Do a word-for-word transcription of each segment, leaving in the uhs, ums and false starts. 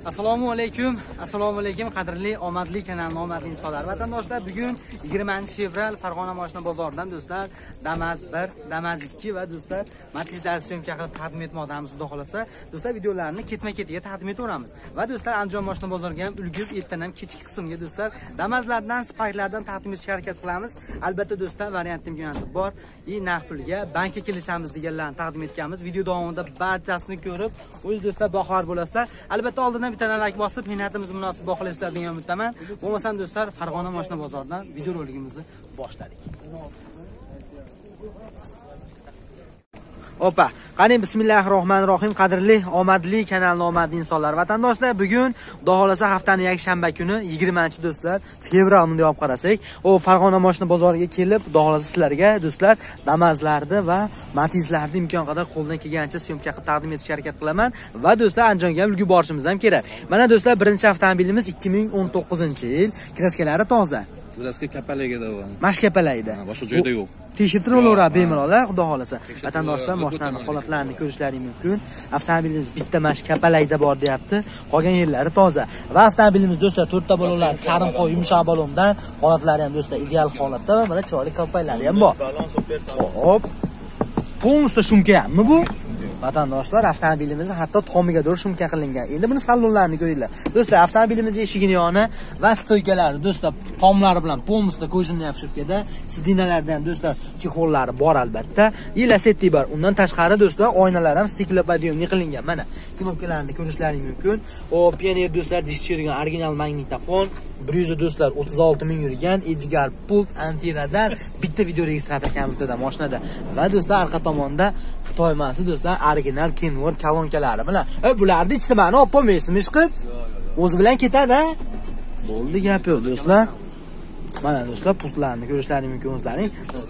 Assalomu alaykum. Assalomu alaykum qadrli omadli kanalning omadli insonlar. Vatandoshlar, bugun yigirmanchi fevral Farg'ona mashina bozoridan do'stlar Damas bir, Damas ikki va do'stlar Matizlar syomka qilib taqdim etmoqdamiz. Xudo xolasa, do'stlar videolarni ketma-ketiga taqdim etaveramiz. Va do'stlar Andijon mashina bozoriga ham ulgurib ertadan ham kechki qismga do'stlar Damaslardan, Sparklardan taqdim etishga harakat qilamiz. Albatta do'stlar variant imkoniyati bor. I narx pulga bankka kelishamiz deganlarni taqdim etganmiz. Video davomida barchasini ko'rib, o'z do'stlar bahor bo'lasizlar. Albatta oldindan bitta like bosib, mehnatimizni munosib baholasizlar degan umiddaman. Bo'lmasam do'stlar, Farg'ona mashina bozoridan video roligimizni boshladik. Opa, qani bismillahirrohmanirrohim. Qadrli omadli kanalning omadli insonlar, vatandoshlar, bugun xudo xolasa haftaning yakshanba kuni yigirmanchi do'stlar fevral deb olib qarasak, o Farg'ona mashina bozoriga kelib, xudo xolasa sizlarga do'stlar Damazlarni va Matizlarni imkon qadar qo'ldan kelgancha syomka qilib taqdim etishga harakat qilaman va do'stlar Andijonga ham ulgurib borishimiz ham kerak. Mana do'stlar, birinchi avtomobilimiz ikki ming o'n to'qqizinchi yil, kraskalari toza. Kraska kapaligida bor. Mash kapalaydi. Boshqa joyda yo'q. Tekshirtirib bemalol, xudo xolasa. Vatandoshlar mashinaning holatlarini ko'rishlari mumkin. Avtomobilimiz bitta mash kapalayda bor deyapti. Qolgan yerlari toza. Va avtomobilimiz do'stlar to'rtta balonlar, charm qo'y, yumshoq balondan, holatlari ham do'stlar ideal holatda va mana chiroyli kapaylari ham bor. Hop. Polностью shumkayanmi bu? Vatandoshlar, avtomobilimizni hatto tomiga doğru shumka qilingan. Endi buni salonlarini ko'ringlar. Do'stlar, avtomobilimiz eshigining yoni va stoykalari do'stlar tomlari bilan polностью kojinniy obshivkada, sidinalarda ham do'stlar chexollari bor albatta. Elasetti bor. Undan tashqari do'stlar oynalar ham stiklopodiyomli qilingan. Mana knopkalarni ko'rishlaring mumkin. O Pioneer do'stlar disk chirigan original magnitofon, bir yuz do'stlar o'ttiz olti ming yurgan Edgar pult antiradar, bitta video registrator kompyuterda mashinada. Va do'stlar orqa tomonda Xitoy masi do'stlar original Kenworth kolonkalari bilan. E bularni ichida mani olib bo'lmaysizmi chiqib? O'zi bilan ketadi. Bo'ldi gap yo'q do'stlar. Mana do'stlar pultlarni ko'rishlaring mumkin o'zlaring.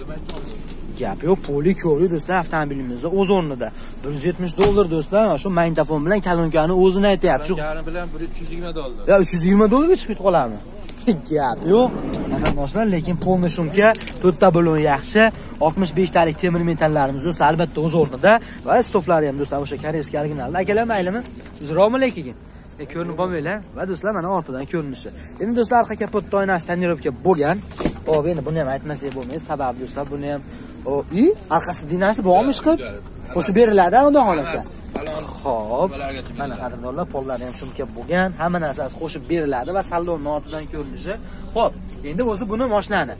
Gap yo'q, poli ko'ri do'stlar, avtomobilimizda o'z o'rnida. bir yuz yetmish dollar do'stlar, mana shu magnitofon bilan kalonkani o'zini aytayapti. Shu bilan bir yuz yigirma dollar. Ya uch yuz yigirma dollarga chiqib qolarmi? Gap yo'q. Vatandoshlar, lekin polni shumka, to'rtta balon yaxshi, oltmish besh talik temir metallarimiz do'stlar albatta o'z o'rnida va stoflari ham do'stlar o'sha koreyskiy originalda. Akalar maylimi? Izromi lekin. E ko'rinib qolmaylar va do'stlar mana ortidan ko'rinishi. Endi do'stlar orqa kapot oynasi tonirovka bo'lgan. Hop, endi buni ham aytmasak bo'lmaydi, sababi do'stlar buni ham o i orqasi dinasi bormi chiqib? Qo'shib beriladi, xudo xolasa. Xo'p, mana qadrdonlar, pollari ham shumka bo'lgan, hamma narsasi qo'shib beriladi va salonning ortidan ko'rinishi. Xo'p, endi o'zi buni mashinani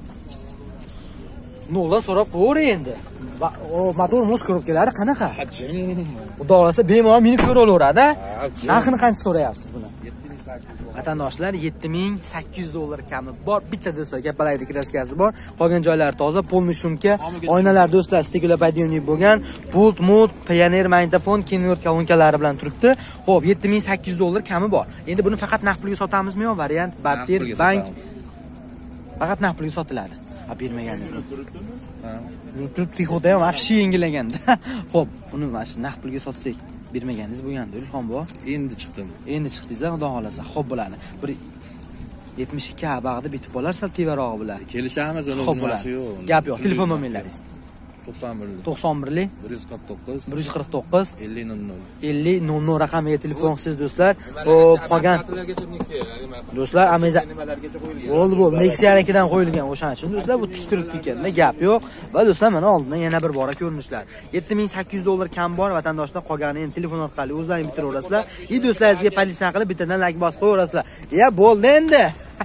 noldan so'rab qo'yar endi. Va o motor muz korobkalari qanaqa? Xudo xolasa bemalol meni ko'ra olaveradi. Narxini qancha so'rayapsiz buni? Vatandoshlar, yetti ming sakkiz yuz dollar kami bor. Bitta do'stlar kapalaydi kraskasi bor. Qolgan joylari toza, polni shumka, oynalar do'stlar stiklopodiyomli bo'lgan, pult, mut, Pioneer magnitofon, Kenworth kolonkalari bilan turibdi. Xo'p, yetti ming sakkiz yuz dollar kami bor. Endi buni faqat naqd pulga sotamizmi yo variant barter bank? Faqat naqd pulga sotiladi. Ha, bermaganingizmi? Ha. Turibdi xo'da ham afshi yengilaganda. Xo'p, buni mana shu naqd pulga sotsak bermaganingiz bo'lganda, Ilhom bo. Endi chiqdim. Endi chiqdingiz, xudo xolasa. Xo'p bo'ladi. Bir yetmish ikki ha bag'ida bitib qolar, sal tevarog'i bilan. Kelishamiz, uni nimasi yo'q. Gap yo'q. Telefon nomeringiz. to'qson bir to'qson bir bir yuz qirq to'qqiz bir yuz qirq to'qqiz ellik nol nol ellik nol nol raqamiga telefon qilsangiz do'stlar. O qolgan do'stlar Amazon nimalargacha qo'yilgan. Bo'ldi, bo'ldi. Nexia-nikidan qo'yilgan o'shaning uchun do'stlar bu tik turibdi ekanda, gap yo'q. Va do'stlar mana oldindan yana bir bora ko'rinishlar. yetti ming sakkiz yuz dollar kam bor, vatandoshlar qolganini endi telefon orqali o'zlaringiz bitiraverasizlar. I do'stlaringizga politsiya qilib bittadan like bosib qo'yaverasizlar. Ya bo'ldi endi.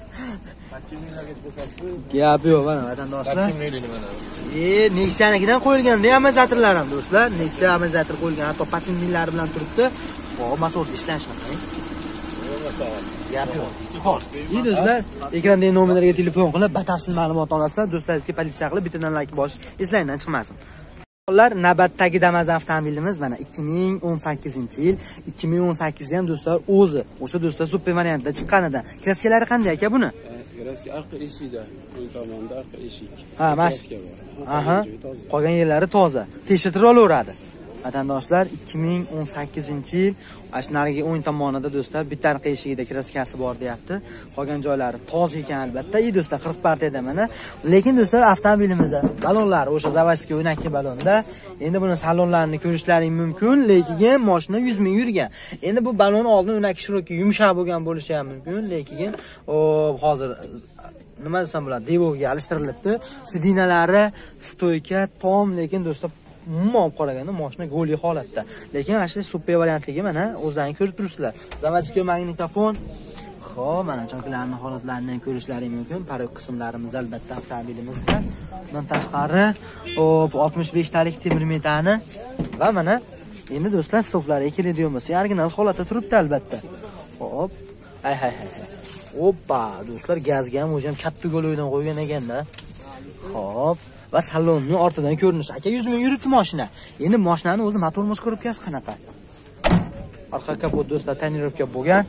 Gap yo'q mana vatandoshlar. E, Nexia-nikidan qo'yilgan-da amortizatorlar ham do'stlar. Nexia amortizator qo'yilgan, hatto patin millari bilan turibdi. Xo'p, motorni ishlashini qarang. Gap yo'q. Xo'p, ey do'stlar, ekrandagi nomerlarga telefon qilib batafsil ma'lumot olasizlar. Do'stlaringizga politsiya qilib bittadan like bosish eslaridan chiqmasin. Ular navbatdagi Damas avtomobilimiz mana ikki ming o'n sakkizinchi yil, ikki ming o'n sakkiz ham do'stlar o'zi. O'sha do'stlar super variantda chiqqanida. Kraskalari qanday aka buni? Kraska orqa eshikda, o'ng tomonda orqa eshik. Ha, mash. Aha. Qolgan yerlari toza. Tekshirtirib olaveradi. Vatandoshlar ikki ming o'n sakkizinchi yil mana shu narigi o'ng tomonida do'stlar bitta eshigida kraskasi bor deyapti. Qolgan joylari toza ekan albatta. I do'stlar qirq partiyada mana. Lekin do'stlar avtomobilimizda balonlar o'sha заводской o'ynakli balonda. Endi buni salonlarini ko'rishlaring mumkin, lekin mashina yuz ming yurgan. Endi bu balon oldin o'ynakli shirokki yumshoq bo'lgan bo'lishi ham mumkin, lekin o hozir nima desam bo'ladi, devoga alishtirilibdi. Sidinalari, stoyka, tom, lekin do'stlar umuman olib qaraganda mashina go'li holatda. Lekin mana shu super variantligi mana o'zlaringiz ko'rib turibsizlar. Заводской magnitofon. Xo'p, mana choklalarning holatlarini ham ko'rishlaring mumkin. Parok qismlarimiz albatta avtomobilimizda. Bundan tashqari, hop oltmish besh talik temir metani va mana endi do'stlar stoflariga keladigan bo'lsa, original holatda turibdi albatta. Hop. Ay hay hay. Hoppa, do'stlar gazga ham o'zi ham katta go'loydan qo'ygan ekanda. Hop. Va salonning ortidan ko'rinishi. Aka yuz ming yuribdi mashina. Endi mashinani o'zi motor moz ko'ribkasi qanaqa? Orqa kapot do'stlar tonirovka bo'lgan.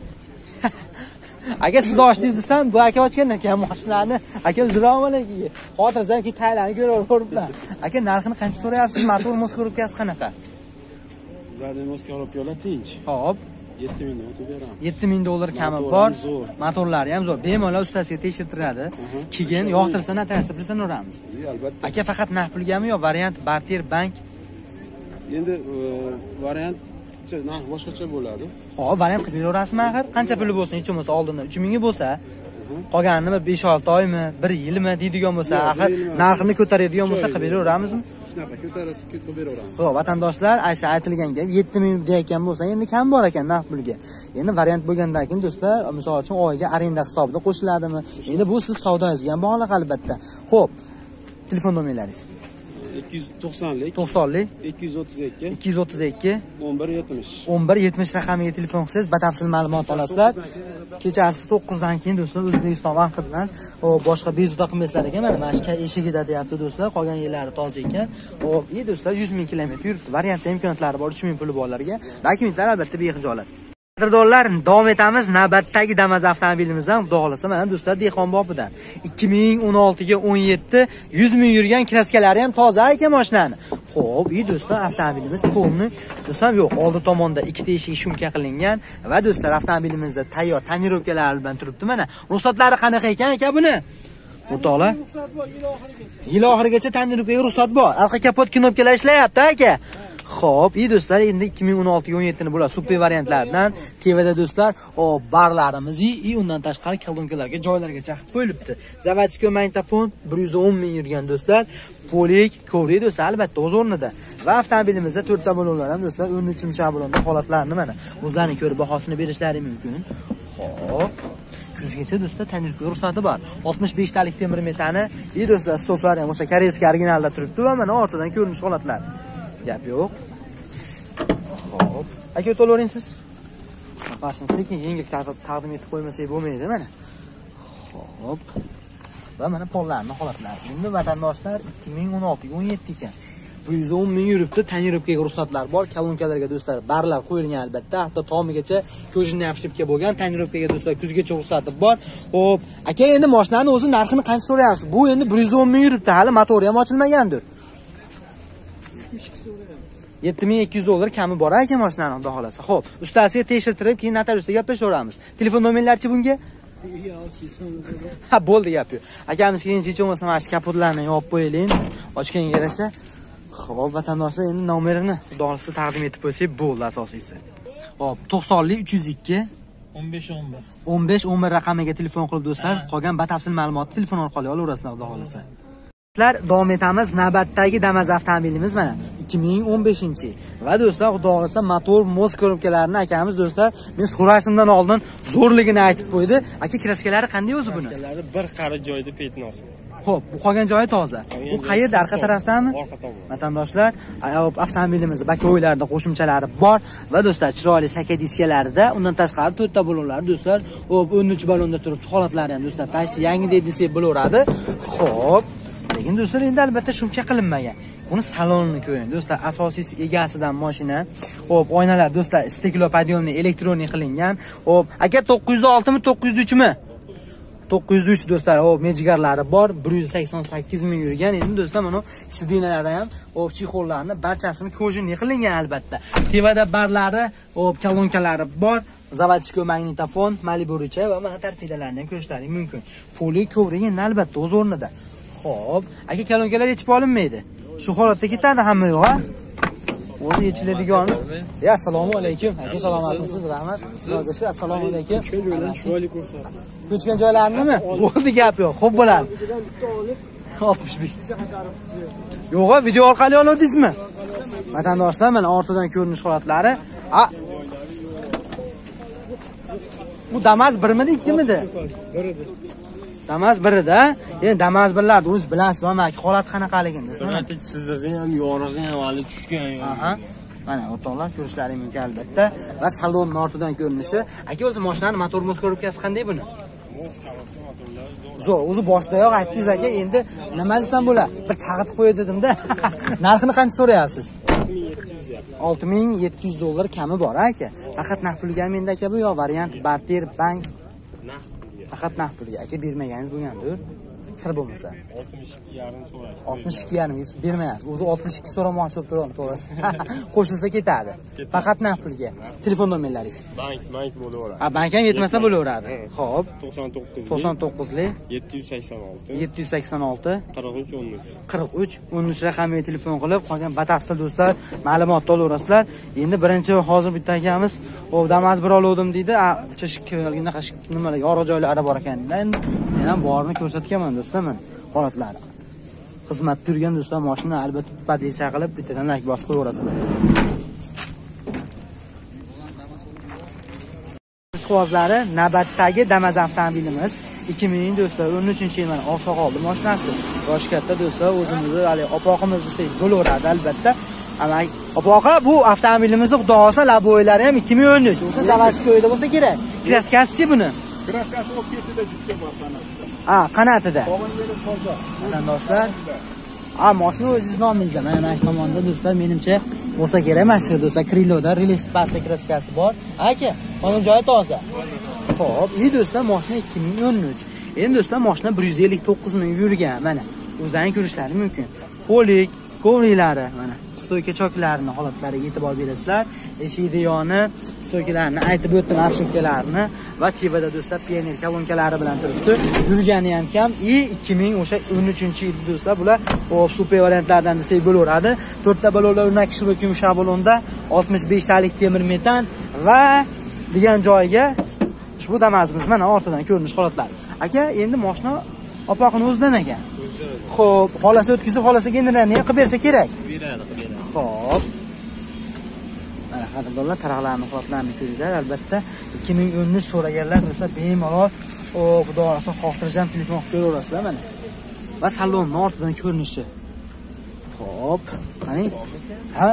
Aka siz ochdingiz desam, bu aka ochgan ekan mashinani. Aka uzraman aka. Xotirjamki taylarni ko'raveribman. Aka narxini qancha so'rayapsiz? Motor moz ko'ribkasi qanaqa? Zadniy moz ko'ribkalar tinch. Hop. yetti ming o'tib beramiz. yetti ming dollar kami bor. Motorlari ham zo'r. Bemalol ustasiga tekshirtiradi. Keyin yoqtirsa natarasi pulsan o'ramiz. Albatta. Aka faqat naqd pulgami yo variant barter bank? Endi variant narx boshqacha bo'ladi. Hop, variant qilib beraverasizmi axir? Qancha puli bo'lsin, hech bo'lmasa oldindan uch ming bo'lsa, qolganini bir besh olti oymi, bir yilmi deydigan bo'lsa, axir narxini ko'taradigan bo'lsa qilib beraveramizmi? Shunaqa ko'tarasiz, qilib beraveramiz. Xo'p, vatandoshlar, aytsa aytilgan gap yetti ming deyotgan bo'lsa, endi kam bor ekan naqd pulga. Endi variant bo'lgandan keyin do'stlar, misol uchun oyiga arenda hisobida qo'shiladimi? Endi bu siz savdoyingizga ham bog'liq albatta. Xo'p, telefon nomerlaringiz ikki yuz to'qsonlik to'qsonlik ikki yuz o'ttiz ikki ikki yuz o'ttiz ikki o'n bir yetmish o'n bir yetmish raqamiga telefon qilsangiz batafsil ma'lumot olasizlar. Kechasi to'qqizdan keyin do'stlar O'zbekiston vaqti bilan boshqa bezovta qilmaysizlar ekan. Mana mana shu eshigida deyapti do'stlar. Qolgan yerlari toza ekan. Hop, iyi do'stlar yuz ming kilometr yuribdi. Variantda imkoniyatlari bor, uch ming puli borlarga. Dokumentlar albatta bexijolat. Qadrdonlar, davom etamiz. Navbatdagi Damas avtomobilimizdan xudo xolasa mana do'stlar Dehqon bobidan ikki ming o'n olti ga o'n yetti yuz ming yurgan kraskalari ham toza ekan mashinani. Xo'p, iyi do'stlar, avtomobilimiz to'g'ri do'stlar yo'q. Oldi tomonda ikkita eshik shumka qilingan va do'stlar avtomobilimizda tayyor tonirovkalar bilan turibdi. Mana ruxsatlari qanaqa ekan aka buni? O'rtoqlar, yil oxirigacha tonirovkaga ruxsat bor. Orqa kapot knopkalar ishlayapti aka. Xo'p, iyi do'stlar, endi ikki ming o'n olti ga o'n yetti ni bular super variantlardan. T Vda do'stlar, o barlarimiz i undan tashqari kolonkalarga, joylarga chaqib qo'yilibdi. Заводской magnitofon bir yuz o'n ming yurgan do'stlar. Polik, kovri do'stlar albatta o'z o'rnida. Va avtomobilimizda to'rtta balonlar ham do'stlar o'n uch yumshoq balonda holatlarini mana o'zlarini ko'rib bahosini berishlari mumkin. Xo'p. Kuzgacha do'stlar tonirovka ruxsati bor. oltmish besh talik temir metani, iyi do'stlar, stoflari ham o'sha koreyskiy originalda turibdi va mana ortidan ko'rinish holatlari. Gap yo'q. Xo'p. Aka o'tavering siz. Qasini sekin yengil taqdim etib qo'ymasak bo'lmaydi mana. Xo'p. Va mana pollarning holatlari. Endi vatandoshlar ikki ming o'n olti ga o'n yetti ekan. bir yuz o'n ming yuribdi, tonirovkaga ruxsatlar bor. Kolonkalarga do'stlar barlar qo'yilgan albatta. Hatto tomigacha ko'jinni afshibga bo'lgan tonirovkaga do'stlar kuzgacha ruxsati bor. Xo'p. Aka endi mashinani o'zi narxini qancha so'rayapsiz? Bu endi bir yuz o'n ming yuribdi, hali motori ham ochilmagandir. yetti ming ikki yuz dollar kami bor ekan mashinani xudo xolasa. Xo'p, ustasiga tekshirtirib, keyin notariusda gaplashaveramiz. Telefon nomerlari-chi bunga? Ha, bo'ldi gap yo'q. Akamiz keyin hech bo'lmasa mana shu kapotlarni yopib qo'yaylik. Ochganga yarasha. Xo'p, vatandoshlar endi nomerini xudo xolasa taqdim etib qo'ysak bo'ldi asosiysi. Xo'p, to'qsonlik uch yuz ikki o'n besh o'n bir o'n besh o'n bir raqamiga telefon qilib do'stlar, qolgan batafsil ma'lumotni telefon orqali olaverasizlar xudo xolasa. Davom etamiz. Navbatdagi Damas avtomobilimiz mana ikki ming o'n beshinchi yil. Va do'stlar, xudo xolasa motor moz ko'ribkalarini akamiz do'stlar men so'rashimdan oldin zo'rligini aytib qo'ydi. Aka kraskalari qanday o'zi buni? Kraskalari bir qari joyda petnos. Xo'p, bu qolgan joyi toza. Bu qayerda, orqa tarafdami? Orqa tomon. Vatandoshlar, avtomobilimizda bakoylarda qo'shimchalari bor va do'stlar chiroyli saka diskalarida, undan tashqari to'rtta balonlar do'stlar, hop o'n uch balonda turibdi. Holatlari ham do'stlar pashti yangidek desak bo'laveradi. Xo'p, lekin do'stlar endi albatta shumka qilinmagan. Uni salonini ko'ring do'stlar, asosiysi egasidan mashina. Hop, oynalar do'stlar steklo podiyomli elektronik qilingan. Hop, aka to'qqiz yuz olti mi to'qqiz yuz uch mi? to'qqiz yuz uch do'stlar, o mejigarlari bor, bir yuz sakson sakkiz ming yurgan. Endi do'stlar, mana sidinalarda ham o chixollarni barchasini ko'jinli qilingan albatta. Tevada barlari, o kolonkalari bor. Zavodskiy magnitofon, Maliburucha va mana tarpidalarini ham ko'rishlaring mumkin. Poli kovring endi albatta o'z o'rnida. Xo'p, aka kolonkalar yechib olinmaydi. Shu holatda ketadi hamma yo'q, ha? O'zi yechiladigan. Ya assalomu alaykum. Aka salomatmisiz? Rahmat. Assalomu alaykum. Ko'chgan joylarnimi? Bo'ldi gap yo'q. Xo'p bo'ladi. oltmish besh. Yo'q, video orqali oldingizmi? Vatandoshlar, mana ortidan ko'rinish holatlari. A Bu Damas birmidi, ikkimidi? Birida. Damas birida. Endi Damas birlarni o'z bilasiz, mana holat qanaqaligini do'stlar. Mana chizig'i ham, yorig'i ham hali tushgan. Aha. Mana o'rtoqlar ko'rishlaring mumkin albatta. Va salonni ortidan ko'rinishi. Aka o'zi mashinani motor moz korobkasi qanday buni? Moz karossa motorlari Zo'r, o'zi boshidayoq aytdingiz aka, endi nima desam bo'ladi? Bir chaqitib qo'y dedim-da. Narxini qancha so'rayapsiz? olti ming yetti yuz dollar kami bor aka. Faqat naqd pulga menda aka bu yo variant barter bank. naqd pulga. Faqat naqd pulga aka bermagangiz bo'lgandir. Sir bo'lmasa. oltmish ikki yarim so'rash. oltmish ikki yarim bermayapsiz. O'zi oltmish ikki so'ramoqchi bo'lib turibdi, to'g'risi. Qo'shilsa ketadi. Faqat naqd pulga. Telefon nomerlaringiz. Bank, bank bo'laveradi. Ha, bank ham yetmasa bo'laveradi. Xo'p. to'qson to'qqiz to'qson to'qqizlik yetti yuz sakson olti yetti yuz sakson olti qirq uch o'n uch qirq uch o'n uch raqamiga telefon qilib, qolgan batafsil do'stlar ma'lumot olaverasizlar. Endi birinchi hozir bitta akamiz o Damas bir oldim deydi. Chishkirgina nimalar yorug' joylari bor ekan. Men men ham borini ko'rsatganman do'stlar, men holatlari. Xizmatda turgan do'stlar mashina albatta podyecha qilib bittadan lak bosib qo'yaverasizlar. Quvozlari navbatdagi Damas avtomobilimiz ikki ming do'stlar o'n uchinchi yil mana oqsoqoldi mashinasi. Yosh katta do'stlar, o'zimizni hali opoqimiz desak bo'laveradi albatta. Ama opoqa bu avtomobilimizni xudo xolsa laboylari ham ikki ming o'n uch. O'sha Zavodskiyda bo'lsa kerak. Kraskasi buni. Kraskasi olib ketdi juda bor qanotda. Ha, qanotida. Qovun berib toza. Vatandoshlar, ha, mashina o'zingiz nomingizda. Mana mana shu tomonda do'stlar, menimcha bo'lsa kerak mana shu do'stlar Kriloda relais pasta kraskasi bor. Aka, qonun joyi toza. Xo'p, iyi do'stlar, mashina ikki ming o'n uch. Endi do'stlar, mashina bir yuz ellik to'qqiz ming yurgan. Mana o'zlaringiz ko'rishlari mumkin. Polik, kovrilari, mana stoyka choklarini holatlariga e'tibor berasizlar. Eshik yoni, stoykalarni aytib o'tdim, arshivkalarini va tevada do'stlar pioner kolonkalari bilan turibdi. Yurgani ham kam. I ikki ming o'sha o'n uchinchi yil do'stlar, bular hop super variantlardan desak bo'laveradi. to'rtta balonlar o'rnak shirok yumshoq balonda oltmish besh talik temir metan va degan joyga ushbu Damasimiz mana ortidan ko'rinish holatlari. Aka, endi mashina opoqni o'zidan ekan. Xo'p, xolasi o'tkazib, xolasi generalni ham qilib bersa kerak. beradi, beradi. Xo'p. Mana qadrdonlar taraqlarni holatlarini ko'ringlar, albatta ikki ming o'n uch so'raganlar bo'lsa bemalol o xudo xolasa xotirjam telefon qilib ko'raverasizlar mana. Va salonni ortidan ko'rinishi. Xo'p, qarang. Ha?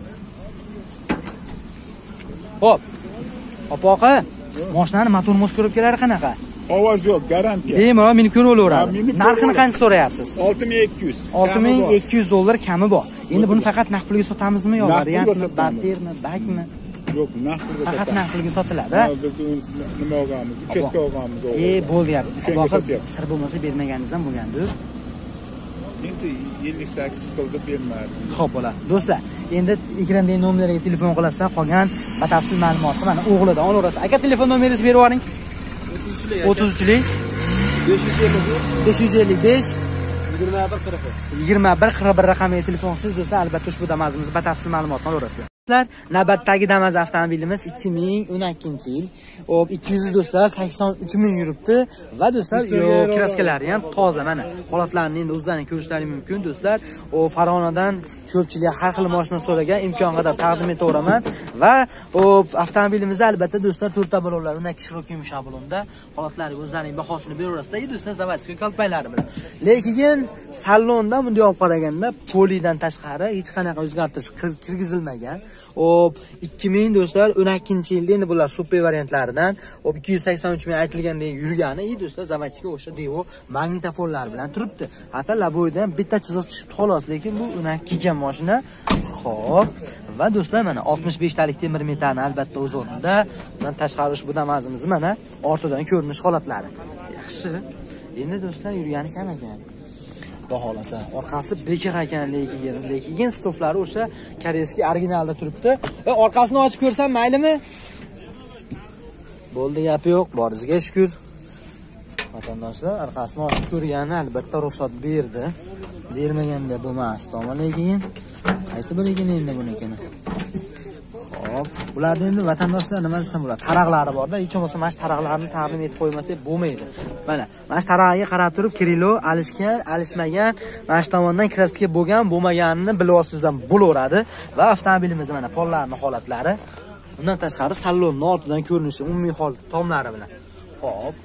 Xo'p. Opoqa, mashinani motor moz ko'rib kelari qanaqa? Ovoz yo'q, garantiya. Bemalol meni ko'raveradi. Narxini qancha so'rayapsiz? olti ming ikki yuz. olti ming ikki yuz dollar kami bor. Endi buni faqat naqd pulga sotamizmi yo variantmi, bartermi, bakmi? Yo'q, naqd pulga sotamiz. Faqat naqd pulga sotiladi. Biz nima olganmiz? Uchastka olganmiz. E, bo'lyapti. Shunga sotyapmiz. Sir bo'lmasa bermaganingiz ham bo'lgandir. Endi ellik sakkiz qildi bermadi. Xo'p bo'ladi. Do'stlar, endi ekrandagi nomerlarga telefon qilasizlar, qolgan batafsil ma'lumotni mana o'g'lidan olaverasiz. Aka, telefon nomeringizni berib yuboring. o'ttiz uchlik besh yuz ellik besh yigirma bir qirq bir raqamli telefonsiz do'stlar, albatta ushbu Damasimizni batafsil ma'lumotni olaverasizlar. Do'stlar, navbatdagi Damas avtomobilimiz ikki ming o'n ikkinchi yil. Hop, ikki yuz do'stlar sakson uch ming yuribdi va do'stlar, yo kraskalari ham toza mana. Holatlarini endi o'zlaringiz ko'rishlaringiz mumkin do'stlar. O Faronadan ko'pchilik har xil mashina so'ragan, imkon qadar taqdim etaveraman va o avtomobilimizda albatta do'stlar to'rtta balonlar, uni kishirok yumshoq balonda holatlariga o'zlarining bahosini beraverasizlar, do'stlar, Zavodskiy kalpaylari bilan. Lekin salonda bunday olib qaraganda polidan tashqari hech qanaqa o'zgartirish kirgizilmagan. Hop, ikki ming do'stlar o'n ikkinchi yilda endi bular super variantlaridan hop ikki yuz sakson uch ming aytilgandek yurgani, ey do'stlar, Zavodskiy o'sha devo magnitofonlar bilan turibdi. Hatto laboydan bitta chiziq tushibdi xolos, lekin bu o'n ikkinchi mashina. Xo'p, va do'stlar mana oltmish besh talik temir metan albatta o'z o'rnida. Bundan tashqari ushbu Damasimiz mana ortidan ko'rinish holatlari. Yaxshi. Endi do'stlar yurgani kam ekan. Xudo xolasa, orqasi bekiq ekan lekin, lekin stoflari o'sha koreyskiy originalda turibdi. Va orqasini ochib ko'rsam maylimi? Bo'ldi, gapi yo'q, borizga shukr. Vatandoshlar orqasini ochib ko'rgani albatta ruxsat berdi. Bermaganda bo'lmasdi, ammo lekin qaysi biriga endi bunikini. Hop, bularda endi vatandoshlar nima desam bo'ladi? Taraqlari bor-da, hech bo'lmasa mana shu taraqlarni taqdim etib qo'ymasak bo'lmaydi. Mana, mana shu taraqga qarab turib, Kirilo alishgan, alishmagan, mana shu tomondan kraska bo'lgan, bo'lmaganini bilib olsangizdan bo'laveradi va avtomobilimiz mana pollarning holatlari, undan tashqari salonning ortidan ko'rinishi, umumiy holat tomlari bilan. Hop.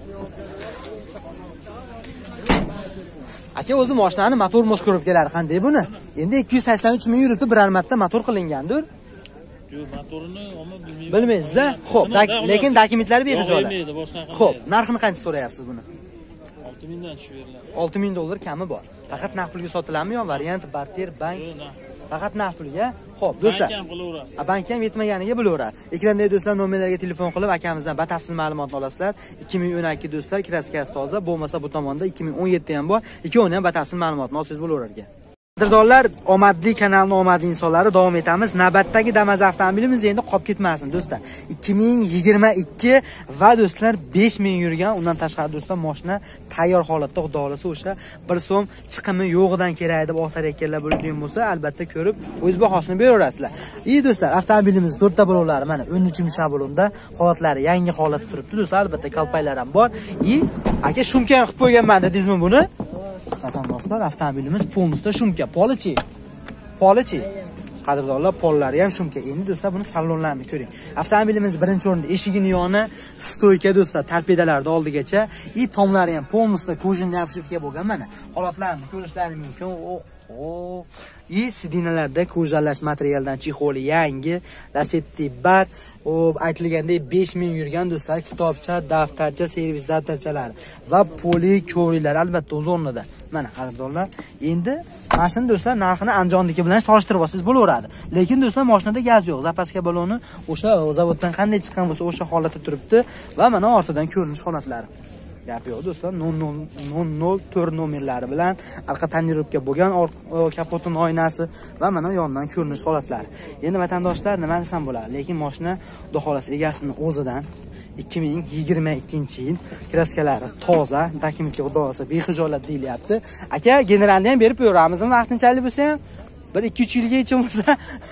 Aka o'zi mashinani motor mos ko'rib keladi qanday buni? Endi ikki yuz sakson uch ming yuribdi, bir marta motor qilingandir. Yo'q, motorini omma bilmayman. Bilmaysiz-da? Xo'p, lekin dokumentlari behijolat. Xo'p, narxini qancha so'rayapsiz buni? olti ming dan tushib beriladi. olti ming dollar kami bor. Faqat naqd pulga sotiladimi yo variant barter bank? Faqat naqd pulga. Xo'p, do'stlar. Bank ham qilaveradi. A bank ham yetmaganiga bo'laveradi. Ekrandagi do'stlar nomerlarga telefon qilib akamizdan batafsil ma'lumot olasizlar. ikki ming o'n ikki do'stlar, kraskasi toza, bo'lmasa bu tomonda ikki ming o'n yetti ham bor. Ikkovini ham batafsil ma'lumotni olsangiz bo'laverar ekan. Qadrdonlar, omadli kanalning omadli insonlari, davom etamiz. Navbatdagi Damas avtomobilimiz endi qolib ketmasin do'stlar. ikki ming yigirma ikki va do'stlar besh ming yurgan, undan tashqari do'stlar mashina tayyor holatda, xudo xolasa o'sha bir so'm chiqimi yo'g'idan kerak deb o'tarayotganlar bo'ladigan bo'lsa, albatta ko'rib o'z bahosini beraverasizlar. Ey do'stlar, avtomobilimiz to'rtta bo'lovlari mana o'n uchinchi shablonda, holatlari yangi holatda turibdi do'stlar, albatta kalpaylar ham bor. Ey, aka shumka ham qilib qo'yganman dedingizmi buni? Vatandoshlar, avtomobilimiz polnusda shumka, polichi. Polichi. Qadrdonlar, pollari ham shumka. Endi do'stlar buni salonlarini ko'ring. Avtomobilimiz birinchi o'rinda eshigini yoni, stoyka do'stlar, torpedalarning oldigacha, i tomlari ham polnusda kojin nafshifga bo'lgan mana. Holatlarini ko'rishlaringiz mumkin. Oh, oh. I sidinalarda kojalash materialdan chexoli yangi, Lasetti bar, o aytilgandek besh ming yurgan do'stlar, kitobcha, daftarcha, servis daftarchalari va poli kovrilar albatta o'z o'rnida. Mana qadrdonlar, endi mashina do'stlar narxini Andijonniki bilan solishtirib olsangiz bo'laveradi. Lekin do'stlar mashinada gaz yo'q. Zapaska baloni o'sha zavoddan qanday chiqqan bo'lsa, o'sha holatda turibdi va mana ortidan ko'rinish holatlari. Gap yo'q do'stlar, nol nol to'rt nomerlari bilan arqa tonirovka bo'lgan kapotning oynasi va mana yondan ko'rinish holatlari. Endi vatandoshlar nima desam bo'ladi, lekin mashina xudo xolasa egasining o'zidan ikki ming yigirma ikkinchi yil kraskalari toza, dokumentga xudo xolasa behijolat deyilyapti. Aka, generalni ham berib qo'yaveramizmi vaqtinchalik bo'lsa ham? bir ikki uch yilgacha bo'lsa.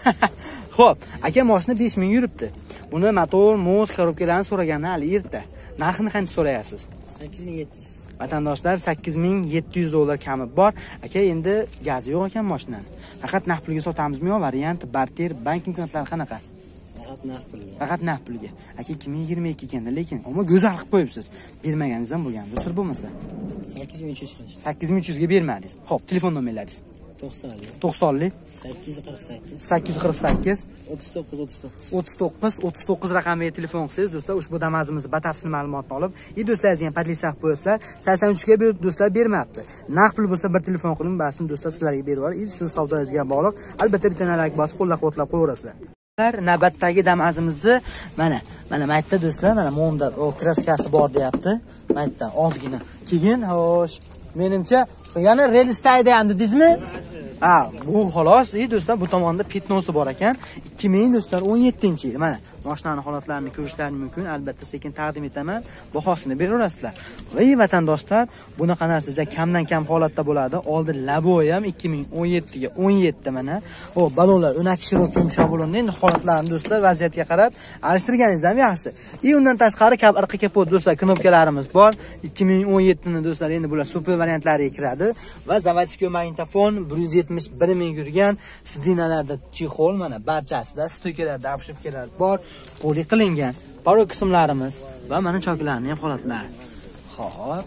Xo'p, aka mashina besh ming yuribdi. Buni motor, moz, korobkalarni so'ragandan hali erta. Narxini qancha so'rayapsiz? sakkiz ming yetti yuz. Vatandoshlar, sakkiz ming yetti yuz dollar kami bor. Aka, endi gaz yo'q ekan mashinani. Faqat naqd pulga sotamizmi yo variant barter bank imkoniyatlari qanaqa? Faqat naqd pulga. Faqat naqd pulga. Aka, ikki ming yigirma ikki ekanda, lekin ammo go'zal qilib qo'yibsiz. Bermaganingiz ham bo'lgan. Sir bo'lmasa. sakkiz ming uch yuz. sakkiz ming uch yuz ga bermadingiz. Xo'p, telefon nomerlaringiz. to'qsonlik. to'qsonlik. sakkiz yuz qirq sakkiz. sakkiz yuz qirq sakkiz. o'ttiz to'qqiz o'ttiz to'qqiz. o'ttiz to'qqiz o'ttiz to'qqiz raqamiga telefon qilsangiz do'stlar, ushbu Damazimizni batafsil ma'lumotni olib, и do'stlaringiz ham podlisa qilib qo'yasizlar. sakson uch ga do'stlar bermayapti. Naqd pul bo'lsa bir telefon qiling, barsin do'stlar sizlarga berib yuboradi. I siz savdoyingizga bog'liq. Albatta bitta like bosib qo'llab-quvvatlab qo'yaverasizlar. Navbatdagi Damazimizni mana, mana maytda do'stlar, mana mo'nda o kraskasi bor deyapti. Maytda ozgina. Keyin, xo'sh, menimcha yana realisda aytayapti dedingizmi? Ha, bu xolos, ey do'stlar, bu tomonda pitnosi bor ekan. ikki ming do'stlar o'n yettinchi yil. Mana mashinaning holatlarini ko'rishlaringiz mumkin. Albatta sekin taqdim etaman. Bahosini beraverasizlar. Va ey vatandoshlar, bunaqa narsa kamdan kam holatda bo'ladi. Oldin laboy ham ikki ming o'n yetti ga o'n yetti mana. O, balonlar o'n ikki shirok yumshoq bo'lindi. Endi holatlarini do'stlar vaziyatga qarab alishtirganingiz ham yaxshi. I undan tashqari kap arqa kapot do'stlar, knopkalarimiz bor. ikki ming o'n yetti ni do'stlar, endi bular super variantlariga kiradi va zavodskiy magnitofon bir yuz yetmish bir ming yurgan, sidinalarda chexol mana barchasida, stoykalarda afshifkalar bor, poli qilingan. Paro qismlarimiz va mana choklarning ham holatlari. Xo'p.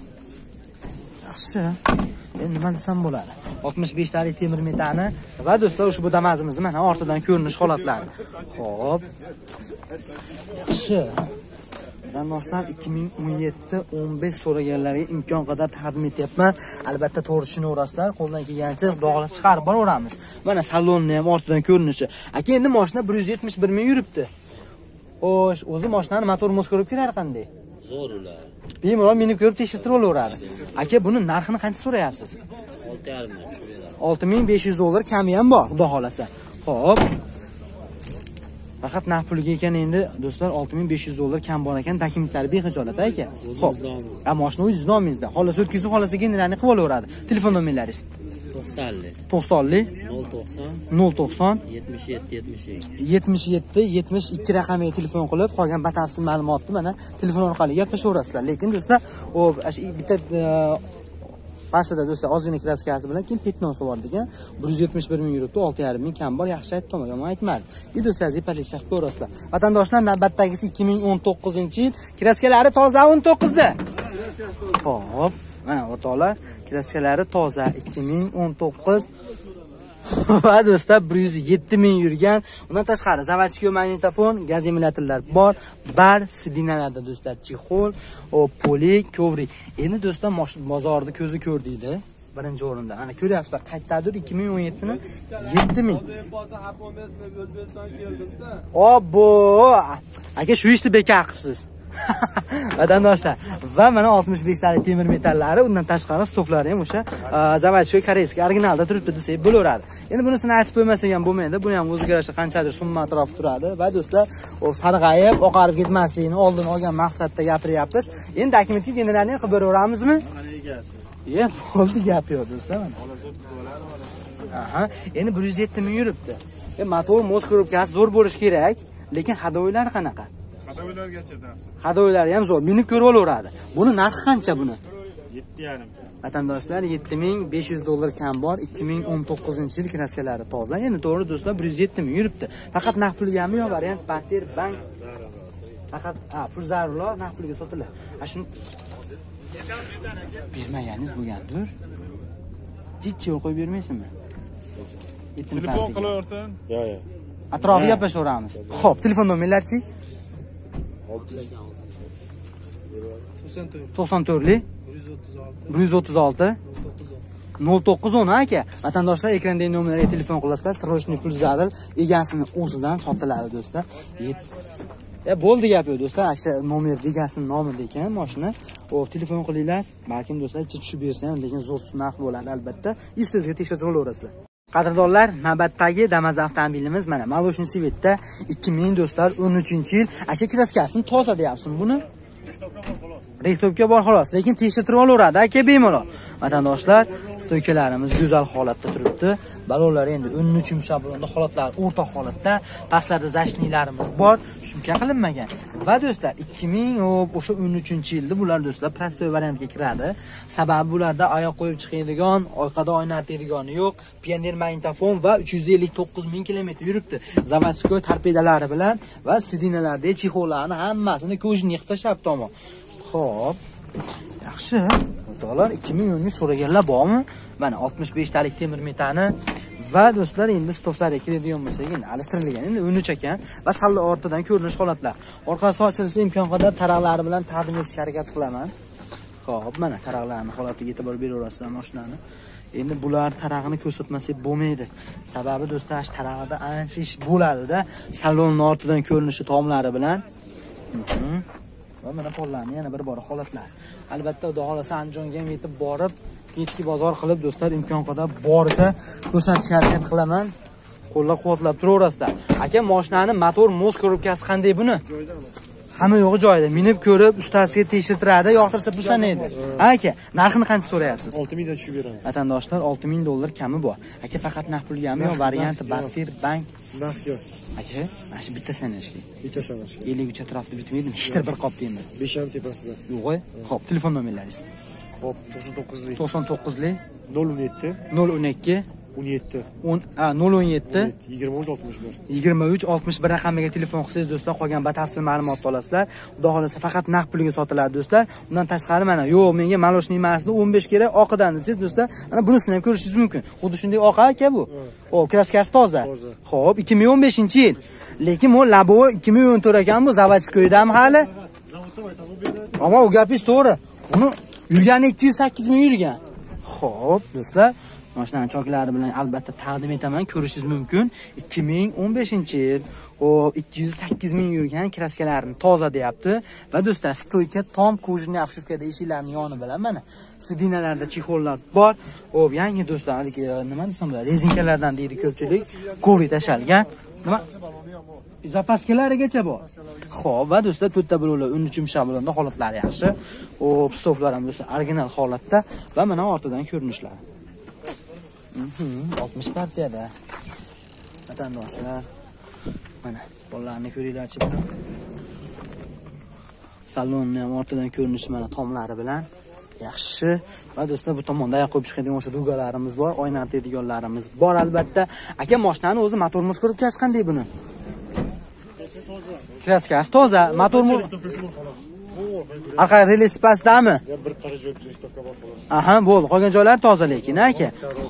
Yaxshi. Endi nima desam bo'ladi? oltmish besh talik temir metani va do'stlar ushbu Damazimizni mana ortidan ko'rinish holatlari. Xo'p. Yaxshi. Vatandoshlar, ikki ming o'n yetti o'n besh so'raganlarga imkon qadar taqdim etyapman. Albatta to'g'ri tushunaverasizlar. Qo'ldan kelgancha dog'lar chiqarib boraveramiz. Mana salonni ham ortidan ko'rinishi. Aka, endi mashina bir yuz yetmish bir ming yuribdi. Xo'sh, o'zi mashinani motor mos ko'rib kelar qanday? Zo'r ular. Bemalol minib ko'rib tekshirtirib olaveradi. Aka, buni narxini qancha so'rayapsiz? olti yarim ming shu beradi. olti ming besh yuz dollar kami ham bor, xudo xolasa. Xo'p. Faqat naqd pulga ekan endi do'stlar olti ming besh yuz dollar kam bor ekan, dokumentlari bexijolat aka. Xo'p. A mashina o'zingiz nomingizda. Xolos o'tkazib, xolos generalni qilib olaveradi. Telefon nomeringiz. to'qsonlik. to'qsonlik nol to'qson. nol to'qson yetmish yetti yetmish ikki. yetmish yetti yetmish ikki raqamiga telefon qilib, qolgan batafsil ma'lumotni mana telefon orqali gaplashaverasizlar. Lekin do'stlar, u bitta pastda do'stlar ozgina kraskasi bilan keyin petnosi bor degan bir yuz yetmish bir ming yuribdi, olti yarim ming kam bor, yaxshi aytdim, yomon aytmadi. Endi do'stlar, politsiya qilib ko'rasizlar. Vatandoshlar, navbatdagisi ikki ming o'n to'qqizinchi yil, kraskalari toza o'n to'qqizda. Xo'p, mana o'rtoqlar, kraskalari toza ikki ming o'n to'qqiz. Va do'stlar, bir yuz yetti ming yurgan. Undan tashqari zavodskiy magnitofon, gaz emulyatorlar bor, bar, sidinalarda do'stlar chexol, o polik, kovrik. Endi do'stlar, bozorda ko'zi ko'rdingda, birinchi o'rinda. Ana ko'ryapsizlar, qaytadir ikki ming o'n yetti ni yetti ming. Obbo! Aka, shu ishni bekor qilibsiz. Vatandoshlar, va mana oltmish besh talik temir metallari, undan tashqari stoflari ham o'sha zavodskiy koreyskiy originalda turibdi desak bo'laveradi. Endi bunisini aytib qo'ymasak ham bo'lmaydi. Buni ham o'ziga yarasha qanchadir summa atrof turadi va do'stlar, u sarg'ayib, oqarib ketmasligini oldin olgan maqsadda gapiryapmiz. Endi dokumentga generalni qilib beraveramizmi? Ye, bo'ldi gap yo'q do'stlar mana. Aha, endi bir yuz yetti ming yuribdi. E, motor, moz korobkasi zo'r bo'lish kerak, lekin hadoylari qanaqa? Hadoylargacha darsi. Hadoylari ham zo'r, minib ko'rib olaveradi. Buni narxi qancha buni? yetti yarim. Vatandoshlar, yetti ming besh yuz dollar kam bor, ikki ming o'n to'qqizinchi yil kraskalari toza. Endi to'g'ri do'stlar, bir yuz yetti ming yuribdi. Faqat naqd pulgami yo variant parter bank? Faqat ha, pul zarurlar naqd pulga sotiladi. A shuni bermaganingiz bo'lgandir. Jichchi yo'l qo'yib bermaysizmi? Telefon qilaversan. Yo'q, yo'q. Atrofiga gaplashaveramiz. Xo'p, telefon nomerlarchi? to'qson to'rtlik bir yuz o'ttiz olti nol to'qqiz o'n aka. Vatandoshlar, ekrandagi nomerlarga telefon qilasizlar. Srochniy pul zarur egasini o'zidan sotiladi do'stlar. Ya bo'ldi gap yo'q do'stlar. Aksha nomer egasini nomida ekan mashina. O telefon qilinglar. Balkim do'stlar ichi tushib bersa ham, lekin zo'r narx bo'ladi albatta. Istizga tekshirib olasizlar. Qadrdonlar, navbatdagi Damas avtomobilimiz mana Maloshniy Svetda ikki ming do'stlar o'n uchinchi yil. Aka, kraskasini toza deyapsiz buni? Rektobga bor xolos, lekin tekshirtirib olaveradi aka bemalol. Vatandoshlar, stoykalarimiz go'zal holatda turibdi. Balonlar endi o'n uch yumshoq bo'lganda holatlari o'rta holatda, pastlarda zashniylarimiz bor, shuncha qilinmagan. Va do'stlar, ikki ming o'sha o'n uchinchi yilda bular do'stlar prostoy variantga kiradi. Sababi bularda oyoq qo'yib chiqadigan, orqada oyna arterigani yo'q, pioner magnitofon va uch yuz ellik to'qqiz ming kilometr yuribdi. Zavodskiy torpedalari bilan va sidinalardagi chexollarni hammasini ko'jni qilib tashlab tomon. Xo'p. Yaxshi. O'rtoqlar, ikki ming o'n so'raganlar bormi? Mana oltmish besh talik temir metani va do'stlar, endi stoflarga kiradigan bo'lsak, endi alishtirilgan. Endi o'n uch ekan va sal ortidan ko'rinish holatlar. Orqasi ochilsa imkon qadar taraqlari bilan taqdim etishga harakat qilaman. Xo'p, mana taraqlarning holatiga e'tibor beraverasizlar mashinani. Endi bular tarag'ini ko'rsatmasak bo'lmaydi. Sababi do'stlar, tarag'ida ancha ish bo'ladi-da, salonning ortidan ko'rinishi tomlari bilan. Va mana pollarning yana bir bor holatlar. Albatta, xudo xolasa Andijonga ham yetib borib, kechki bozor qilib do'stlar imkon qadar boricha ko'rsatishga harakat qilaman. Qo'llab-quvvatlab turaverasizlar. Aka, mashinaning motor, moz korobkasi qanday buni? Hamma yo'g'i joyida. Minib ko'rib, ustasiga tekshirtiradi, yoqtirsa pul sanaydi. Aka, narxini qancha so'rayapsiz? olti ming dan tushib beramiz. Vatandoshlar, olti ming dollar kami bor. Aka, faqat naqd pulgami yo varianti Banfir bank? Naqd yo'q. Aka, mana shu bitta sanashki. Bitta sanashki. ellik uch atrofida bitmaydimi? Hech bir qop deyman. besh ham tepasida. Yo'q. Xo'p, telefon nomerlaringiz. Xo'p, to'qson to'qqizlik. to'qson to'qqizlik nol o'n yetti nol o'n ikki o'n yetti nol o'n yetti yigirma uch oltmish bir yigirma uch oltmish bir raqamiga telefon qilsangiz do'stlar, qolgan batafsil ma'lumotni olasizlar. Xudo xolasa faqat naqd pulga sotiladi do'stlar. Undan tashqari mana, yo'q, menga Maloshniy emasdi, o'n besh kerak oqidan desangiz do'stlar, mana bunisini ham ko'rishingiz mumkin. Xuddi shunday oqa aka bu. O, kraskasi toza. Xo'p, ikki ming o'n beshinchi yil. Lekin bu Labovo ikki ming o'n to'rt ekan, bu zavodskiydami hali? Ammo u gapingiz to'g'ri. Uni yurgani ikki yuz sakkiz ming yurgan. Xo'p, do'stlar, mashinaning choklari bilan albatta taqdim etaman, ko'rishingiz mumkin. ikki ming o'n beshinchi yil. O ikki yuz sakkiz ming yurgan kraskalarni toza deyapti va do'stlar stoyka tom kojniy afshivkada eshiklarining yoni bilan mana sidinalarda chexollar bor. Hop, yangi do'stlar, nima desam bo'ladi, rezinkalardan deydi ko'pchilik, ko'ri tashalgan. Nima? Zapaskilarigacha bor. Xo'p, va do'stlar, to'rtta bo'luvlar o'n uch yumshoq bo'landa holatlari yaxshi. Hop, stoflar ham do'stlar original holatda va mana ortidan ko'rinishlari. oltmish partiyada. Vatandoshlar, mana bolalarni ko'ringlarchi bilan. Salonni ham ortidan ko'rinishi mana tomlari bilan yaxshi. Va do'stlar, bu tomonda oyoq qo'yib chiqadigan o'sha dugalarimiz bor, oyna artadiganlarimiz bor albatta. Aka, mashinani o'zi motorimiz ko'rib kelasiz qanday buni? Kraskasi toza, motormi? Arqa relis pastdami? Bir qaraj yo'qlikka bor xolos. Aha, bo'ldi. Qolgan joylari toza lekin, aka.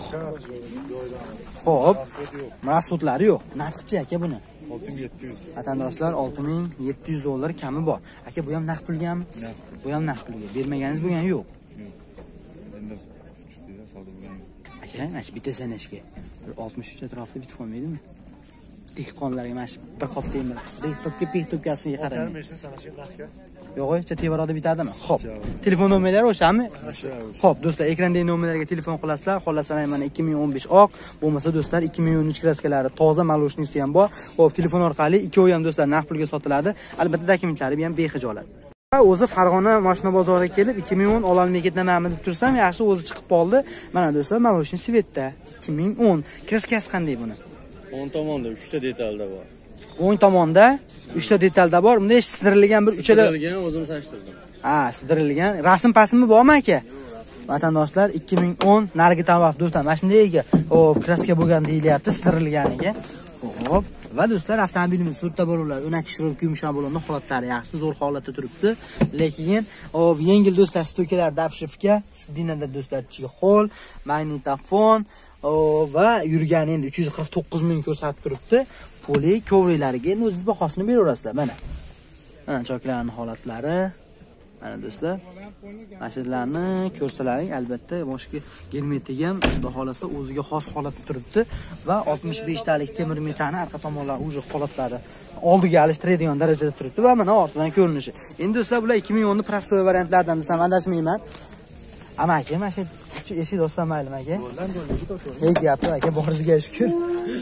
Xo'p. Mas'ullari yo'q. Narxchi aka buni? olti ming yetti yuz. Vatandoshlar olti ming yetti yuz dollar kami bor. Aka, bu ham naqd pulgami? Bu ham naqd pulga. Bermaganingiz bo'lgan yo'q. Endi juftida savdo bo'lgan yo'q. Aka, mana shu bitta sanashga bir oltmish uch atrofida bitib qolmaydimi? Dehqonlarga mana shu bir qop temir. Dehqonga pehto'kasiga qarang. Meshni sanashga naqdga. Yo'q, tevaroqda bitadimi? Xo'p. Telefon nomerlari o'shami? Xo'p, do'stlar, ekrandagi nomerlarga telefon qilasizlar. Xohlasalar mana ikki ming o'n besh oq, bo'lmasa do'stlar ikki ming o'n uch kraskalari toza maloshnisi ham bor. Xo'p, telefon orqali ikkovi ham do'stlar naqd pulga sotiladi. Albatta, dokumentlari ham bexijolat. O'zi Farg'ona mashina bozoriga kelib ikki ming o'n ola olmay ketmaman deb tursam, yaxshi o'zi chiqib qoldi. Mana do'stlar, maloshni svetda ikki ming o'n. Kraskasi qanday buni? o'ng tomonda uchta detalda bor. o'ng tomonda uchta detalda bor. Bunda hech sidirilgan bir uchala Sidirilgan o'zim sashtirdim. Ha, sidirilgan. Rasm pasmi bormi aka? Vatandoshlar ikki ming o'n narigi taraf do'stlar, mana shunday ega. O, kraska bo'lgan deyilyapti, sidirilganiga. Xo'p. Va do'stlar, avtomobilimiz to'rtta bo'luvlar, o'nak shirok yumshoq bo'lganda holatlari yaxshi, zo'r holatda turibdi. Lekin, o, yengil do'stlar, stoykalar dafshifga, sidinada do'stlar chexol, magnitofon va yurgani endi uch yuz qirq to'qqiz ming ko'rsatib turibdi. Poli kovrilariga endi o'zingiz bahosini beraverasizlar, mana. Mana choklarning holatlari. Mana do'stlar, mashinalarni ko'rsalaring, albatta boshqa gelmetik ham xudo xolasa o'ziga xos holatda turibdi va oltmish besh talik temir metani arqa tomonlari ujur holatlari oldiga alishtiradigan darajada turibdi va mana ortidan ko'rinishi. Endi do'stlar, bular ikki ming o'nning prostoy variantlaridan desam adashmayman. Ama aka, mana shu eshik do'stlar maylimi aka? Hech gapi aka, borizga shukr.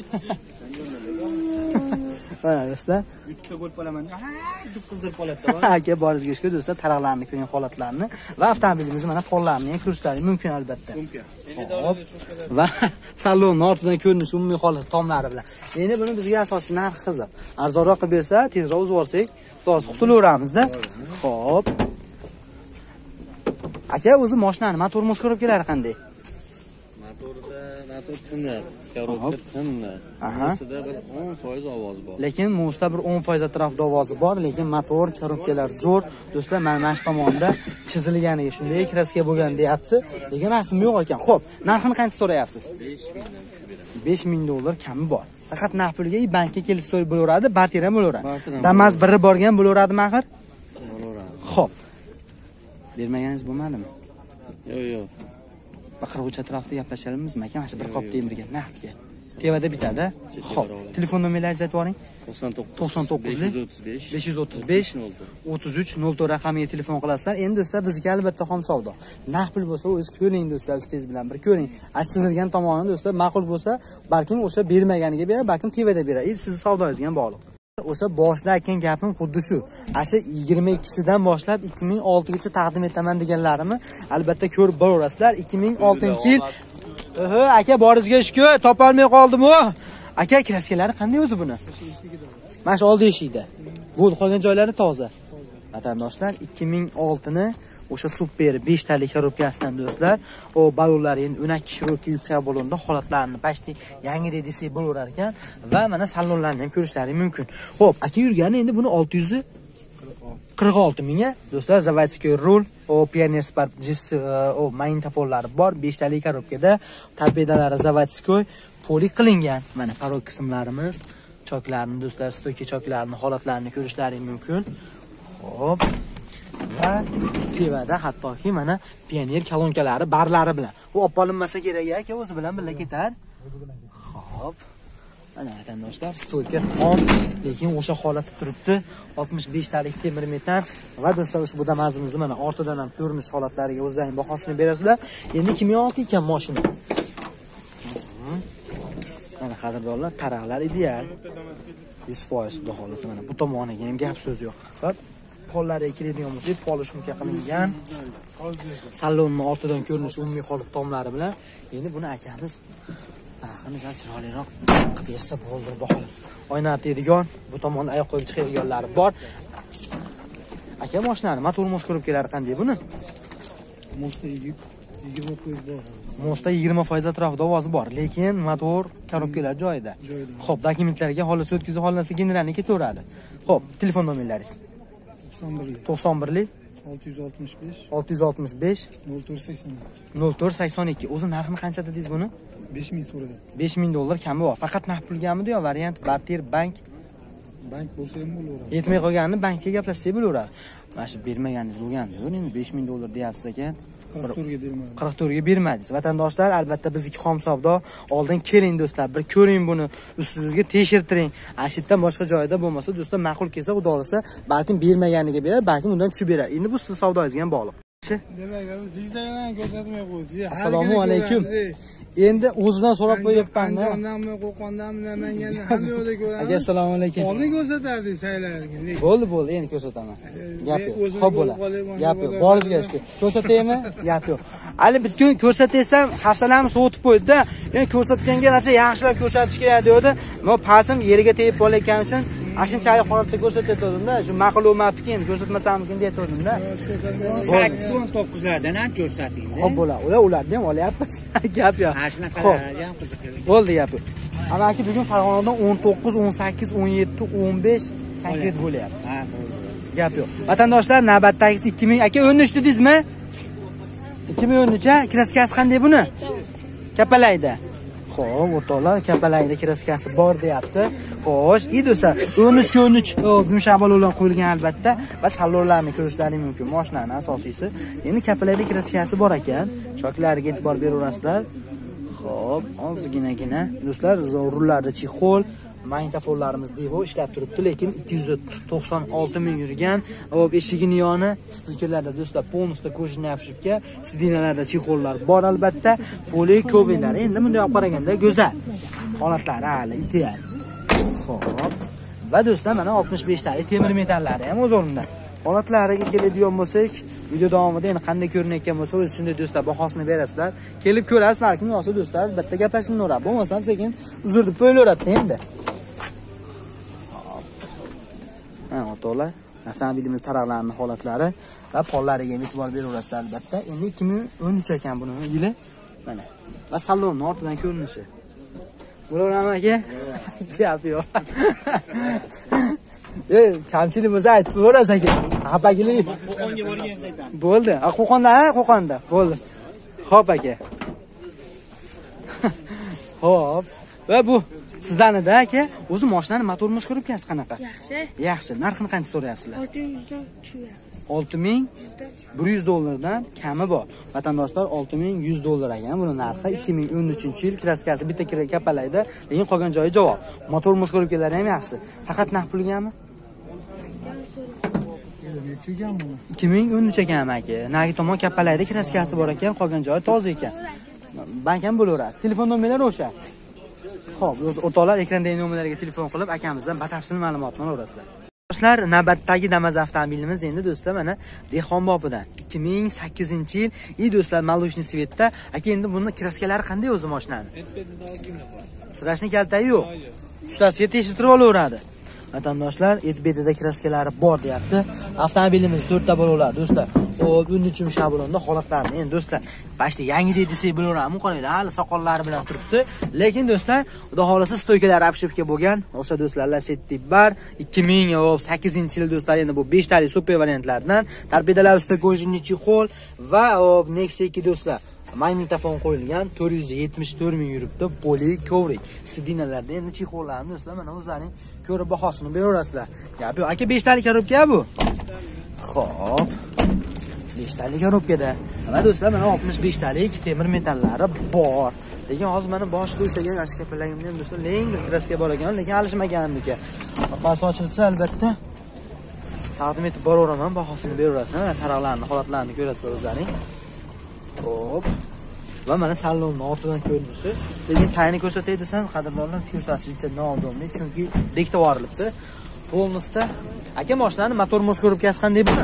Mana do'stlar, bitta gol qolaman. Ha, deb qizdirib qolyapti. Aka, borizga shukr do'stlar, taraqlarni ko'rgan holatlarni va avtomobilimizni mana pollarini ham ko'rishlaringiz mumkin albatta. Mumkin. Hop. Va salon ortidan ko'rinishi umumiy holat tomlari bilan. Endi buni bizga asosiy narxi qiziq. Arzonroq qilib bersa, tezroq o'zib olsak, to'g'ri qutilaveramizda. Hop. Aka, o'zi mashinani motorimiz ko'rib keladi qanday? Motorda motor tinlar, korobka tinlar. Aha. O'sida bir o'n foiz ovoz bor. Lekin musda bir o'n foiz atrofida ovozi bor, lekin motor, korobkalar zo'r. Do'stlar, mana mana shu tomonda chizilganiga shunday kraska bo'lgan deyapti. Lekin rasm yo'q ekan. Xo'p, narxini qancha so'rayapsiz? besh ming dollar kami bor. Faqat naqd pulga bankka kelish bo'laveradi, barter ham bo'laveradi. Damas biri borgan bo'laveradimi axir? Bo'laveradi. Xo'p. Bermaganingiz bo'lmadimi? Yo'q, yo'q. Baqirg'uchi atrofida gaplashamizmi aka? Mana shu bir qop temirga naqdga. Tevada bitadi. Xo'p, telefon nomerlaringizni aytib boring. to'qson to'qqiz besh yuz o'ttiz besh o'ttiz uch nol to'rt raqamiga telefon qilasizlar. Endi do'stlar, bizga albatta xom savdo. Naqd pul bo'lsa, o'zingiz ko'ring do'stlar, ustangiz bilan bir ko'ring. Achchizilgan tomoni do'stlar ma'qul bo'lsa, balkim o'sha bermaganiga berar, balkim tevada berar. Endi sizni savdoyingizga bog'liq. O'sha boshida aytgan gapim xuddi shu. Asha yigirma ikkisidan boshlab ikki ming oltigacha taqdim etaman deganlarimni albatta ko'rib boraverasizlar. ikki ming oltinchi yil. Oho, aka, borizga shukr, topolmay qoldim-ku. Aka, kraskalari qanday o'zi buni? Mana shu oldi eshikda. Bo'ldi, qolgan joylari toza. Vatandoshlar, ikki ming olti ni o'sha super besh talik korobkasidan do'stlar, o balonlar endi o'nak shiroki yubka balonda holatlarini pashti yangidek desak bo'lar ekan va mana salonlarni ham ko'rishlaringiz mumkin. Xo'p, aka yurgani endi buni olti yuz qirq olti mingga do'stlar, zavodskiy rul, o Pioneer Sport o magnitofonlari bor, besh talik korobkada, torpedalari zavodskiy poli qilingan. Mana parok qismlarimiz, choklarni do'stlar, stoyka choklarini holatlarini ko'rishlaringiz mumkin. Xo'p. Va tevada hattoki mana Pioneer kolonkalari barlari bilan. U olib olinmasa kerak aka, o'zi bilan birga ketar. Xo'p. Mana vatandoshlar, stoyka xom, lekin o'sha holatda turibdi. oltmish besh talik temir metan va do'stlar ushbu damazimizni mana ortidan ham ko'rinish holatlariga o'zlarining bahosini berasizlar. Endi kimyo oldi ekan mashina? Mana qadrdonlar, taraqlar ideal. yuz foiz xudo xolasa mana bu tomoniga ham gap so'z yo'q. Va qo'llariga kiradigan bo'lsak, polishka qilingan. Salonni ortidan ko'rinish umumiy holat tomlari bilan. Endi buni akamiz narxini sal chiroyliroq qilib bersa bo'ldi baholasi. Oyna atadigan, bu tomonda oyoq qo'yib chiqadiganlari bor. Aka mashinani motor-mos ko'rib keladi qanday buni? Mosda yigirma foiz bor. Mosda yigirma foiz atrofida ovozi bor, lekin motor korobkalar joyida. Xo'p, dokumentlarga xolos o'tkazib xollasa generalni ketaveradi. Xo'p, telefon nomerlaringiz? to'qson birlik olti yuz oltmish besh olti yuz oltmish besh nol to'rt sakson ikki nol to'rt sakson ikki. O'zi narxini qancha dedingiz buni? besh ming so'radi. besh ming dollar kami bor. Faqat naqd pulgamidi yo variant barter bank? Bank bo'lsa ham bo'laveradi. Yetmay qolganini bankga gaplashsak bo'laveradi. Mana shu bermaganingiz bo'lgandi. Endi besh ming dollar deyapsiz ekan. qirq to'rtga bermadi. qirq to'rtga bermadingiz. Vatandoshlar, albatta bizniki xom savdo. Oldin keling do'stlar, bir ko'ring buni, ustingizga tekshirtiring. Ana shu yerdan boshqa joyda bo'lmasa, do'stlar ma'qul kelsa, xudo xolasa, balkim bermaganiga berar, balkim undan tushib berar. Endi bu siz savdoyingizga ham bog'liq. Demak, zigzagdan ko'rsatmay qo'ydi. Assalomu alaykum. Endi o'zidan so'rab qo'yapman-da. Andijondanmi, Qo'qondanmi, Namangandan hamma yo'lda ko'ramiz. Aka, assalomu alaykum. Oldin ko'rsatardik saylarga. Bo'ldi, bo'ldi, endi ko'rsataman. Gap yo'q. Xo'p bo'ladi. Gap yo'q. Boringizga ishga. Ko'rsataymi? Gap yo'q. Ali butkun ko'rsataysam, hafsalamni sovutib qo'ydi-da. Endi ko'rsatganga narsa yaxshilab ko'rsatish kerak dedi. Men pasim yeriga tegib qolayotgani uchun ashunchalik holatda ko'rsatayotgandim-da. Shu ma'qul bo'lmabdi-ki, endi ko'rsatmasammikin deyotgandim-da. sakkiz o'n to'qqizlardan ham ko'rsating. Xo'p bo'ladi. Ular ularni ham olyapmiz. Gap yo'q. Shunaqa ham qiziq. Bo'ldi gap yo'q. Amaki bugun Farg'onadan o'n to'qqiz, o'n sakkiz, o'n yetti, o'n besh konkret bo'lyapti. Ha, bo'ldi. Gap yo'q. Vatandoshlar, navbatdagisi ikki ming. Aka, o'n uch dedingizmi? ikki ming o'n uch ha? Kraskasi qanday buni? Kapalayda. Xo'p, o'rtoqlar, kapalayda kraskasi bor deyapti. Xo'sh, ey do'stlar, o'n uch ga o'n uch yumshoq balolar qo'yilgan albatta va salonlarni ko'rishlaringiz mumkin. Mashinani asosiysi. Endi kapalayda kraskasi bor ekan. Shoklariga e'tibor beraverasizlar. Xo'p, ozginagina do'stlar, rullarda chexol, magnitofonlarimiz devo ishlab turibdi, lekin ikki yuz to'qson olti ming yurgan. Hop, eshigini yoni, stikerlarda do'stlar, polnosda ko'shni afishga, sidinalarda chexollar bor albatta, poli ko'vinlar. Endi bunday olib qaraganda go'zal. Holatlari hali ideal. Xo'p. Va do'stlar, mana oltmish besh talik temir metallari ham o'z o'rnida. Holatlariga keladigan bo'lsak, video davomida endi qanday ko'rinayotgan bo'lsa, o'z shunday do'stlar bahosini berasizlar. Kelib ko'rasiz, balki yo'qsa do'stlar, albatta gaplashinaveradi. Bo'lmasam sekin uzr deb qo'yilaveradi endi. Ha, o'rtoqlar, avtomobilimiz taraqlarining holatlari va pollariga e'tibor beraverasizlar albatta. Endi ikki ming o'n uch ekan buni yili. Mana. Va salonni ortidan ko'rinishi. Bo'laverami aka? Gap yo'q. Ey, kamchilik bo'lsa aytib ko'rasiz aka. Xapagilik. Qo'qonga borgansiz aytamiz. Bo'ldi. Ha, Qo'qonda, ha, Qo'qonda. Bo'ldi. Xo'p aka. Xo'p. Va bu sizlarnida aka, o'zi mashinani motorimiz ko'ribkansiz qanaqa? Yaxshi. Yaxshi. Narxini qancha so'rayapsizlar? olti ming dan tushyapmiz. olti ming bir yuz dollardan kami bor. Vatandoshlar, olti ming yuz dollar ekan. Buni narxi ikki ming o'n uchinchi yil, kraskasi bitta kira kapalayda, lekin qolgan joyi javob. Motorimiz ko'ribkanlar ham yaxshi. Faqat naqd pulgami? ikki ming o'n uch ekan aka. Nagi tomon kapalayda kraskasi bor ekan, qolgan joyi toza ekan. Bank ham bo'laveradi. Telefon nomerlari o'sha. Xo'p, o'rtoqlar, ekrandagi nomerlarga telefon qilib akamizdan batafsil ma'lumotni olasizlar. Do'stlar, navbatdagi Damas avtomobilimiz endi do'stlar mana Dehqonbobidan ikki ming sakkizinchi yil. Ey do'stlar, Malushni Svetda. Aka, endi buni kraskalari qanday o'zi mashinani? Sirashni kaltayi yo'q. Ustasiga tekshirtirib olaveradi. Vatandoshlar, etbedida kraskalari bor deyapti. Avtomobilimiz to'rtta bo'lar do'stlar. Xo'p, o'n uch shablonda holatlarni endi do'stlar, bashta yangidek desak bo'laverami? Qaranglar, hali soqollari bilan turibdi. Lekin do'stlar, xudo xolasa stoykalar apshibga bo'lgan. O'sha do'stlar Lacetti Bar ikki ming sakkizinchi yil do'stlar, endi bu besh talik super variantlardan torpedalar ustida ko'jinli chexol va hop Nexia ikki do'stlar. Magnitofon qo'yilgan, to'rt yuz yetmish to'rt ming yuribdi, poli kovrik. Sidinalarda endi chexollarni do'stlar mana o'zlarining ko'rib bahosini beraverasizlar. Gap yo'q, aka, besh talik korobka bu. Xo'p. besh talik korobkada. Va do'stlar, mana oltmish besh talik temir metallari bor. Lekin hozir mana boshida o'shaga ash kapalagimda ham do'stlar yengil kraska bor ekan, lekin alishmaganimniki. Orqasi ochilsa albatta taqdim etib boraveraman, bahosini beraverasizlar. Mana taraqlarni, holatlarini ko'rasizlar o'zlaring. Xo'p. Va mana salonni ortidan ko'rinishi. Lekin tayini ko'rsatay desam, qadrdonlar ko'rsatishcha noodobli, chunki bekitib yuborilibdi. Polnosda aka mashinani motor moz ko'ribkasi qanday buni?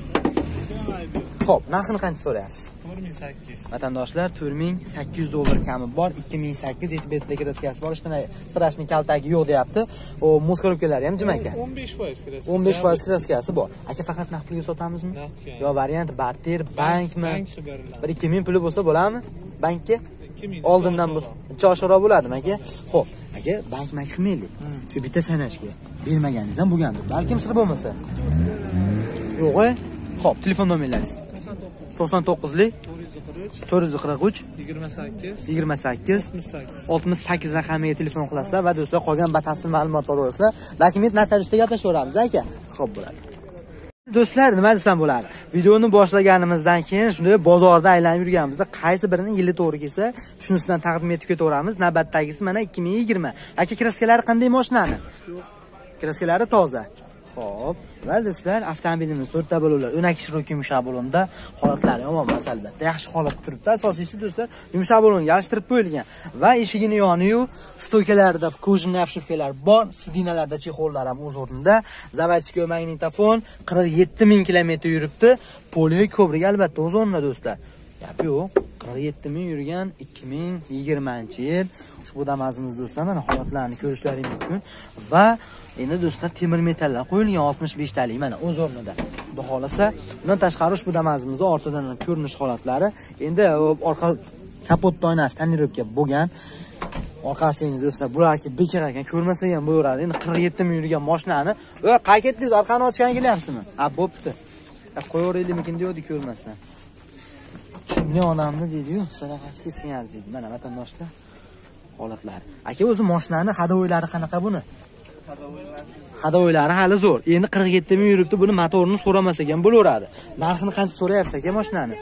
Xo'p, narxini qancha so'rayapsiz? to'rt ming sakkiz yuz. Vatandoshlar to'rt ming sakkiz yuz dollar kami bor, ikki ming sakkiz yuz yetib betda kraskasi bor. Ishdan strashning kaltagi yo'q deyapti. O moz ko'ribkalari ham jim aka. o'n besh foiz kraska. o'n besh foiz kraskasi bor. Aka faqat naqd pulga sotamizmi? Yo variant barter, bankmi? Bank beriladi. bir ikki ming puli bo'lsa bo'ladimi? Bankka? ikki ming Oldindan buncha oshiqroq bo'ladimi aka? Xo'p, aka bank mak qilmaylik. Shu bitta sanashga bermaganingiz ham bo'lgandir. Balkim sir bo'lmasa. Yo'q-a? Xo'p, telefon nomerlaringiz. to'qson to'qqizlik to'rt yuz qirq uch yigirma sakkiz yigirma sakkiz oltmish sakkiz oltmish sakkiz raqamiga telefon qilasizlar va do'stlar qolgan batafsil ma'lumotlar olasizlar. Dokument notariusda gaplashaveramiz aka. Xo'p bo'ladi. Do'stlar, nima desam bo'ladi? Videoni boshlaganimizdan keyin shunday bozorda aylanib yurganimizda qaysi birining yili to'g'ri kelsa, shunisidan taqdim etib ketaveramiz. Navbatdagisi mana ikki ming yigirma. Aka kraskalari qanday mashinani? Yo'q. Kraskalari toza. Xo'p, va do'stlar, avtomobilimiz to'rtta bo'luvlar, o'nak shiroki yumshoq bo'lumda, holatlari yomon emas albatta. Yaxshi holatda turibdi. Asosiysi do'stlar, yumshoq bo'lumga alishtirib qo'yilgan va eshigini yoni-yu, stoykalarida kojin nafshifkalar bor, sidinalarda chexollar ham o'z o'rnida. Zavodskiy magnitofon qirq yetti ming kilometr yuribdi. Polyak ko'prik albatta o'z o'rnida do'stlar. Gap yo'q. qirq yetti ming yurgan ikki ming yigirmanchi yil. Ushbu damazimiz do'stlar, mana holatlarini ko'rishlaringiz mumkin va endi do'stlar temir metallar qo'yilgan oltmish besh talik mana o'z o'rnida. Xudo xolasa, bundan tashqari ushbu damazimizning ortidan ko'rinish holatlari, endi orqa kapot oynasi tonirovka bo'lgan. Orqasini do'stlar, bularga bekor ekan, ko'rmasa ham bo'laveradi. Endi qirq yetti ming yurgan mashinani, "Voy, qay ketdingiz? Orqani ochgan kelyapsizmi?" Ha, bo'pti. Qo'yaveraylikmikin deydi ko'rmasdan. Tushungan odamni deydi-yu, sadaqasi ketsin deydi. Mana vatandoshlar holatlari. Aka o'zi mashinani hadovoylari qanaqa buni? Hadovoylari hali zo'r. Endi qirq yetti ming yuribdi, buni motorini so'ramasak ham bo'laveradi. Narxini qancha so'rayapsiz aka mashinani?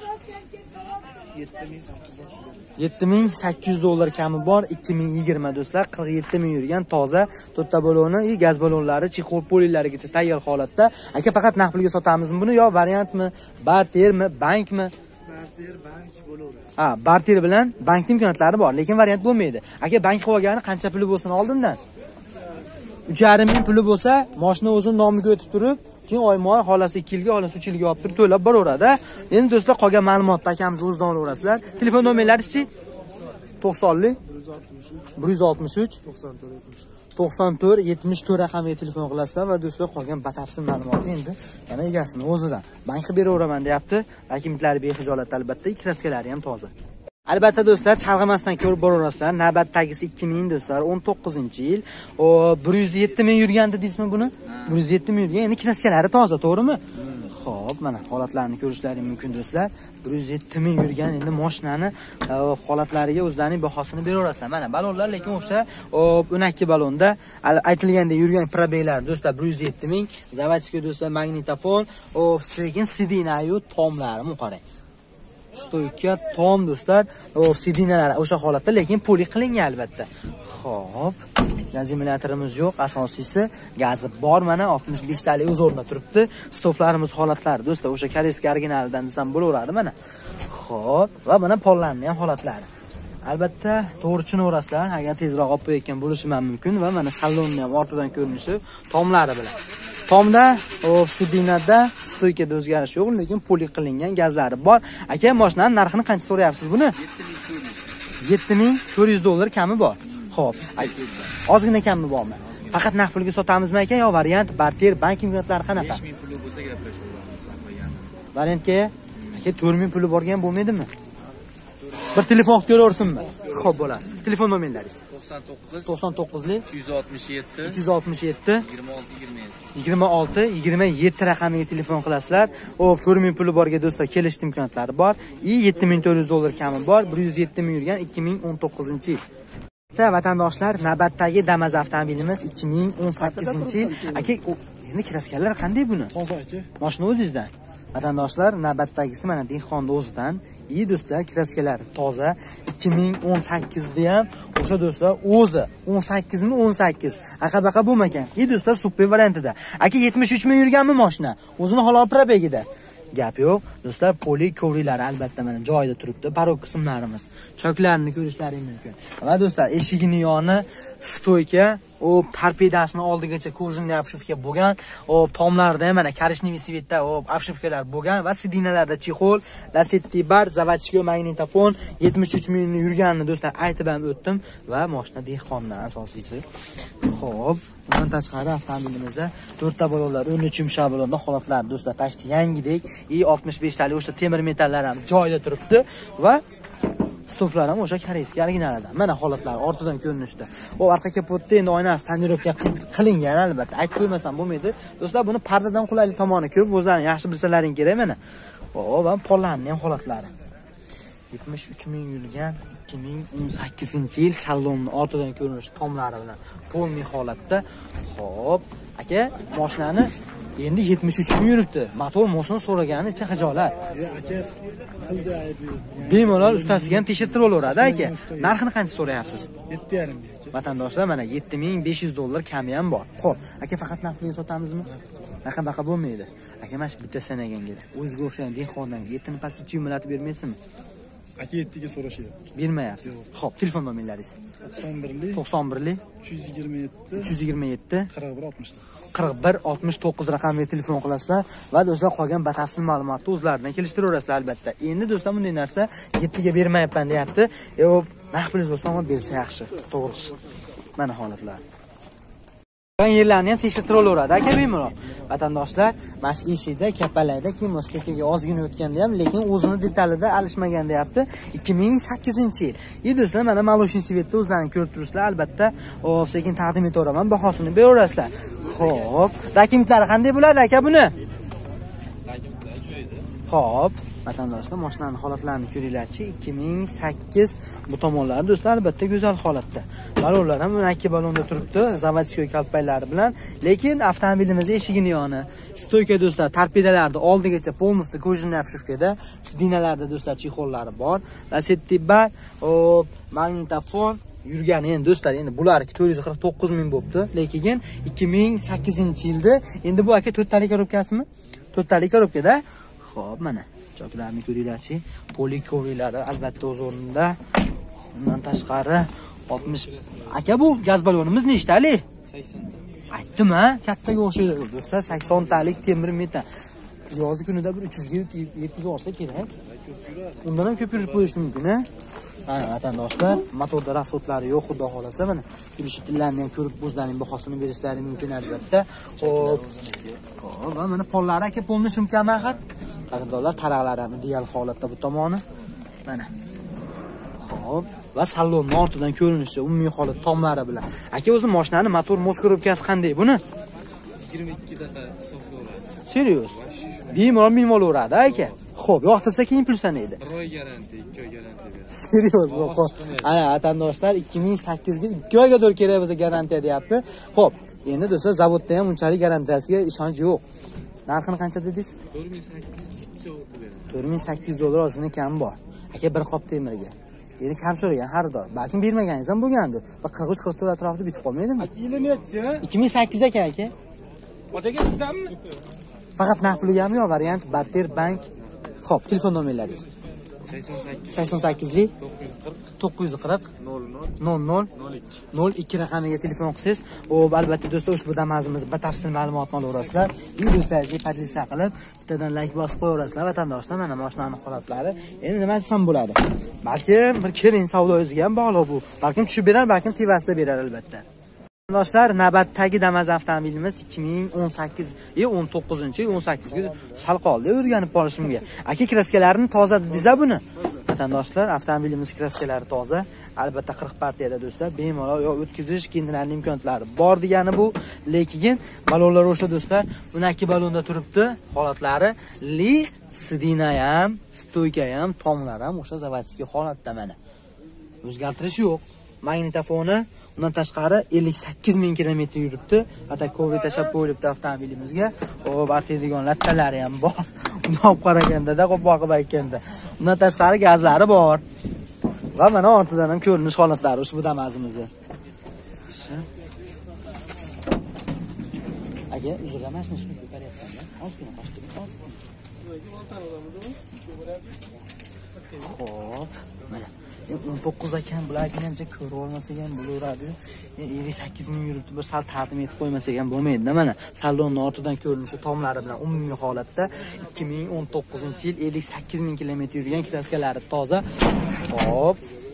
yetti ming sakkiz yuz dollar kami bor, ikki ming yigirma do'stlar, qirq yetti ming yurgan toza to'rtta baloni, gaz balonlari, chexol polilarigacha tayyor holatda. Aka faqat naqd pulga sotamizmi buni yo variantmi, bartermi, bankmi? Barter, bank bo'laveradi. Ha, barter bilan bank imkoniyatlari bor, lekin variant bo'lmaydi. Aka bank qilib olgani qancha puli bo'lsin oldindan? uch yarim ming puli bo'lsa, mashina o'zini nomiga o'tib turib, keyin oyma-oy xolasi ikki yilga, xolasi uch yilga olib turib to'lab boraveradi. Endi do'stlar qolgan ma'lumotni akamiz o'zidan olaverasizlar. Telefon nomerlaringiz-chi? to'qsonlik bir yuz oltmish uch to'qson to'rt yetmish to'rt raqamiga telefon qilasizlar va do'stlar qolgan batafsil ma'lumotni endi yana egasini o'zidan bank qilib beraveraman deyapti. Dokumentlari bexijolat albatta, kraskalari ham toza. Albatta do'stlar, chalg'imasdan ko'rib boraverasizlar. Navbatdagisi ikki ming do'stlar, o'n to'qqizinchi yil. O bir yuz yetti ming yurgandi deysizmi buni? bir yuz yetti ming yurgan. Endi kraskalari toza, to'g'rimi? Xo'p, mana holatlarini ko'rishlaringiz mumkin do'stlar. bir yuz yetti ming yurgan endi mashinani holatlariga o'zlarining bahosini beraverasizlar. Mana balonlar, lekin o'sha o'n ikki balonda aytilgandek yurgan probeglar do'stlar bir yuz yetti ming. Zavodskiy do'stlar magnitofon, o sekin sidinayu tomlari qarang. Stoyka, tom do'stlar, o sidinalar o'sha holatda, lekin poli qilingan albatta. Xo'p, gaz emulyatorimiz yo'q, asosiysi gazi bor, mana oltmish besh talik o'z o'rnida turibdi. Stoflarimiz holatlari do'stlar, o'sha koreyskiy originalidan desam bo'laveradi mana. Xo'p, va mana pollarning ham holatlari. Albatta, to'g'ri tushunaverasizlar, agar tezroq olib qo'yayotgan bo'lishim ham mumkin va mana salonni ham ortidan ko'rinishi tomlari bilan. Tomda, o sidinada stoykada o'zgarish yo'q, lekin poli qilingan gazlari bor. Aka, mashinaning narxini qancha so'rayapsiz buni? yetti ming to'rt yuz dollar kami bor. Xo'p, ozgina kami bormi? Faqat naqd pulga sotamizmi aka yo variant, barter, bank imkoniyatlari qanaqa? besh ming puli bo'lsa gaplashaveramiz qolgani. Variantga aka to'rt ming puli borgan bo'lmaydimi? Bir telefon qilib ko'raversinmi? Xo'p, bo'ladi. Telefon nomerlaringiz? to'qson to'qqiz to'qson to'qqizlik uch yuz oltmish yetti uch yuz oltmish yetti yigirma olti yigirma yetti yigirma olti yigirma yetti raqamiga telefon qilasizlar. Xo'p, to'rt ming puli borga do'stlar kelish imkoniyatlari bor. I yetti ming to'rt yuz dollar kami bor. bir yuz yetti ming yurgan ikki ming o'n to'qqizinchi yil. Vatandoshlar, navbatdagi Damas avtomobilimiz ikki ming o'n sakkizinchi yil. Aka, endi kraskalari qanday buni? Toza aka. Mashina o'zingizdan. Vatandoshlar, navbatdagisi mana Dehqonning o'zidan. İyi do'stlar, kraskalari toza. ikki ming o'n sakkizda ham o'sha do'stlar o'zi o'n sakkizmi o'n sakkiz aqabaqa bo'lmagan. Ey do'stlar, super variantida. Aka yetmish uch ming yurganmi mashina? O'zini halol probegida. Gap yo'q. Do'stlar, poli kovrilari albatta mana joyida turibdi. Parok qismlarimiz. Choklarini ko'rishlaringiz mumkin. Va do'stlar, eshigini yoni stoyka, o torpedasini oldigacha kojinli obshivka bo'lgan, o tomlarida ham mana korishniy svetda o obshivkalar bo'lgan va sidinalarda chexol, lasetti bar, zavodskiy magnitofon yetmish uch ming yurganini do'stlar aytib ham o'tdim va mashina dehqondan asosiysi. Xo'p, bundan tashqari avtomobilimizda to'rtta balonlar, o'n uch yumshoq balonda holatlar do'stlar pashti yangidek, i oltmish besh talik o'sha temir metallar ham joyida turibdi va stoflar ham o'sha koreyskiy originalidan. Mana holatlar ortidan ko'rinishda. U orqa kapotda endi oynasi tonirovka qilingan albatta. Aytib qo'ymasam bo'lmaydi. Do'stlar, buni pardadan qulaylik tomoni ko'p. O'zlaring yaxshi bilsalaring kerak mana. O, va pollarning ham holatlari. yetmish uch ming yurgan ikki ming o'n sakkizinchi yil salonni ortidan ko'rinish tomlari bilan polni holatda. Xo'p, aka, mashinani endi yetmish uch ming yuribdi. Motor mosini so'ragani ichi xijolat. Aka qildi aybi. Bemalol ustasiga ham tekshirtirib olaveradi aka. Narxini qancha so'rayapsiz? yetti yarim ming. Vatandoshlar, mana yetti ming besh yuz dollar kami ham bor. Xo'p, aka faqat naqdini sotamizmi? Aka baqa bo'lmaydi. Aka mana shu bitta sanagan kerak. O'ziga o'xshagan dehqondan yettini pastga yumilatib bermaysizmi? Aka yettiga so'rashyapti. Bermayapsiz. Xo'p, telefon nomeringiz. to'qson birlik to'qson birlik uch yuz yigirma yetti uch yuz yigirma yetti qirq bir oltmish to'qqiz. qirq bir oltmish to'qqiz raqamga telefon qilasizlar va do'stlar qolgan batafsil ma'lumotni o'zlaridan kelishtiraverarsizlar albatta. Endi do'stlar, bunday narsa yettiga bermayapman deyapti. E, naq pulingiz bo'lsa ham bersa yaxshi. To'g'risi. Mana holatlar. Qolgan yerlarni ham tekshirtirib olaveradi aka bemalol. Vatandoshlar, mana shu eshikda, kapalayda, kimoskakaga ozgina o'tganda ham, lekin o'zini detalida alishmagan deyapti. ikki ming sakkizinchi yil. Ey do'stlar, mana maloshin svetda o'zlarini ko'rib turibsizlar. Albatta, hop, sekin taqdim etaveraman, bahosini beraverasizlar. Xo'p, dokumentlari qanday bo'ladi aka buni? Xo'p, vatandoshlar, mashinani holatlarini ko'ringlarchi. ikki ming sakkiz bu tomonlari do'stlar albatta go'zal holatda. Balonlar ham ikki balonda turibdi, zavodskiy kalpaylari bilan, lekin avtomobilimiz eshigini yoni, stoyka do'stlar, torpedalarni oldigacha polностью kojinli obshivkada, sidinalarda do'stlar chexollari bor, lasetti bar, o magnitofon yurgani endi do'stlar, endi bularki to'rt yuz qirq to'qqiz ming bo'pti, lekin ikki ming sakkizinchi yilda endi bu aka to'rttalik korobkasimi? to'rttalik korobkada. Xo'p, mana choklarni ko'ringlarchi. Poli kovrilari albatta o'z o'rnida. Undan tashqari oltmish. Aka, bu gaz balonimiz nechtalik? sakson ta. Aytdim-a, kattaga o'xshaydi do'stlar, sakson talik temir metal. Yozni kunida bir uch yuz yetkazib olsa kerak. Undan ham ko'p yurib qo'yish mumkin-a? Mana vatandoshlar, motorda rasxodlari yo'q, xudo xolasa mana kelishuvlarni ham ko'rib o'zlarining bahosini berishlari mumkin albatta. Xo'p. Xo'p, va mana pollari aka polni shumkami axir? Qadrdonlar, taraqlari ham ideal holatda bu tomoni. Mana. Xo'p, va salonni ortidan ko'rinishi, umumiy holat tomlari bilan. Aka, o'zi mashinani motor moskorovkasi qanday buni? yigirma ikki daqiqa hisobga olasiz. Serios? Bemalol minib olaveradi aka. Xo'p, yoqtirsa keyin pulsanaydi. bir oy garantiya, ikki oy garantiya beradi. Serios bu. Ana vatandoshlar, ikki ming sakkiz ga ikki oyga to'g'ri kerak bo'lsa garantiya deyapti. Xo'p, endi do'stlar, zavodda ham unchalik garantiyasiga ishonch yo'q. Narxini qancha dedingiz? to'rt ming sakkiz yuz javob beradi. to'rt ming sakkiz yuz dollar ozgina kam bor. Aka, bir qop temirga. Endi kam so'ragan xaridor. Balkim bermaganingiz ham bo'lgandir. Va qirq uch qirq to'rt atrofida bitib qolmaydimi? Yili nechi? ikki ming sakkiz ekan aka. Otaga sizdanmi? Faqat naqd pulgami yo variant barter bank. Xo'p, telefon nomeringiz. sakson sakkiz sakson sakkizlik to'qqiz yuz qirq to'qqiz yuz qirq nol nol nol nol nol ikki nol ikki raqamiga telefon qilsangiz, o albatta do'stlar ushbu damazimiz batafsil ma'lumotni olaverasizlar. Videolaringizga podpisa qilib, bittadan like bosib qo'yaverasizlar vatandoshlar. Mana mashinaning holatlari. Endi nima desam bo'ladi? Balkim bir keling savdo o'ziga ham bog'liq bu. Balkim tushib berar, balkim tevasida berar albatta. Do'stlar, navbatdagi Damas avtomobilimiz ikki ming o'n sakkiz e o'n to'qqizinchi o'n sakkizga sal qoldi o'rganib qolishimga. Aka, kraskalarini toza dedingiz buni. Vatandoshlar, avtomobilimiz kraskalari toza. Albatta qirq partiyada do'stlar, bemalol yo o'tkazish keyinlarning imkoniyatlari bor degani bu. Lekin balonlar o'sha do'stlar, bunaki balonda turibdi. Holatlari li sidina ham, stoyka ham, tomlar ham o'sha zavodskiy holatda mana. O'zgartirish yo'q. Magnitofoni undan tashqari ellik sakkiz ming kilometr yuribdi. Hatta kovri tashab qo'yilibdi avtomobilimizga. O bartadigan lattalari ham bor. Undan qaraganda-da, qo'p boqib aytganda. Undan tashqari gazlari bor. Va mana ortidan ham ko'rinish holatlari ushbu damazimizni. Aka, uzrlamasini shuni ko'taryapman. Ozgina qo'shdim, ozgina. Xo'p, mana o'n to'qqiz ekan, bularni ham ko'rib olmasak ham bo'laveradi. ellik sakkiz ming yuribdi, bir sal taqdim etib qo'ymasak ham bo'lmaydi-da mana. Salonni ortidan ko'rinishi tomlari bilan umumiy holatda ikki ming o'n to'qqizinchi yil ellik sakkiz ming kilometr yurgan kraskalari toza. Xo'p.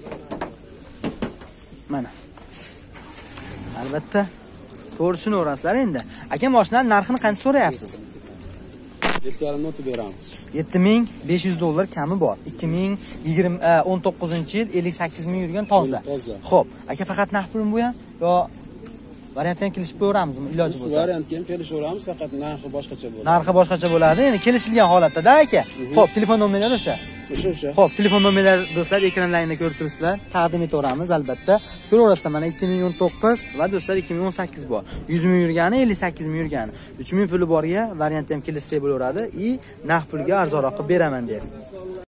Mana. Albatta to'g'ri tushunaverasizlar endi. Aka, mashinaning narxini qancha so'rayapsiz? yetti yarim ming beramiz. yetti ming besh yuz dollar kami bor. ikki ming o'n to'qqizinchi yil ellik sakkiz ming yurgan toza. Toza. Xo'p, aka, faqat naqd pulmi bu ham yo variant ham kelishib qo'yamizmi iloji bo'lsa? Variantga ham kelishaveramiz, faqat narxi boshqacha bo'ladi. Narxi boshqacha bo'ladi. Endi kelishilgan holatda-da aka. Xo'p, telefon nomerlari o'sha. O'sha o'sha. Xo'p, telefon nomerlari do'stlar ekranlaringda ko'rib turibsizlar. Taqdim etaveramiz albatta. Ko'raverasizlar, mana ikki ming o'n to'qqiz va do'stlar ikki ming o'n sakkiz bor. yuz ming yurgani, ellik sakkiz ming yurgani. uch ming puli borga variant ham kelishsa bo'laveradi. I naqd pulga arzonroq qilib beraman deb.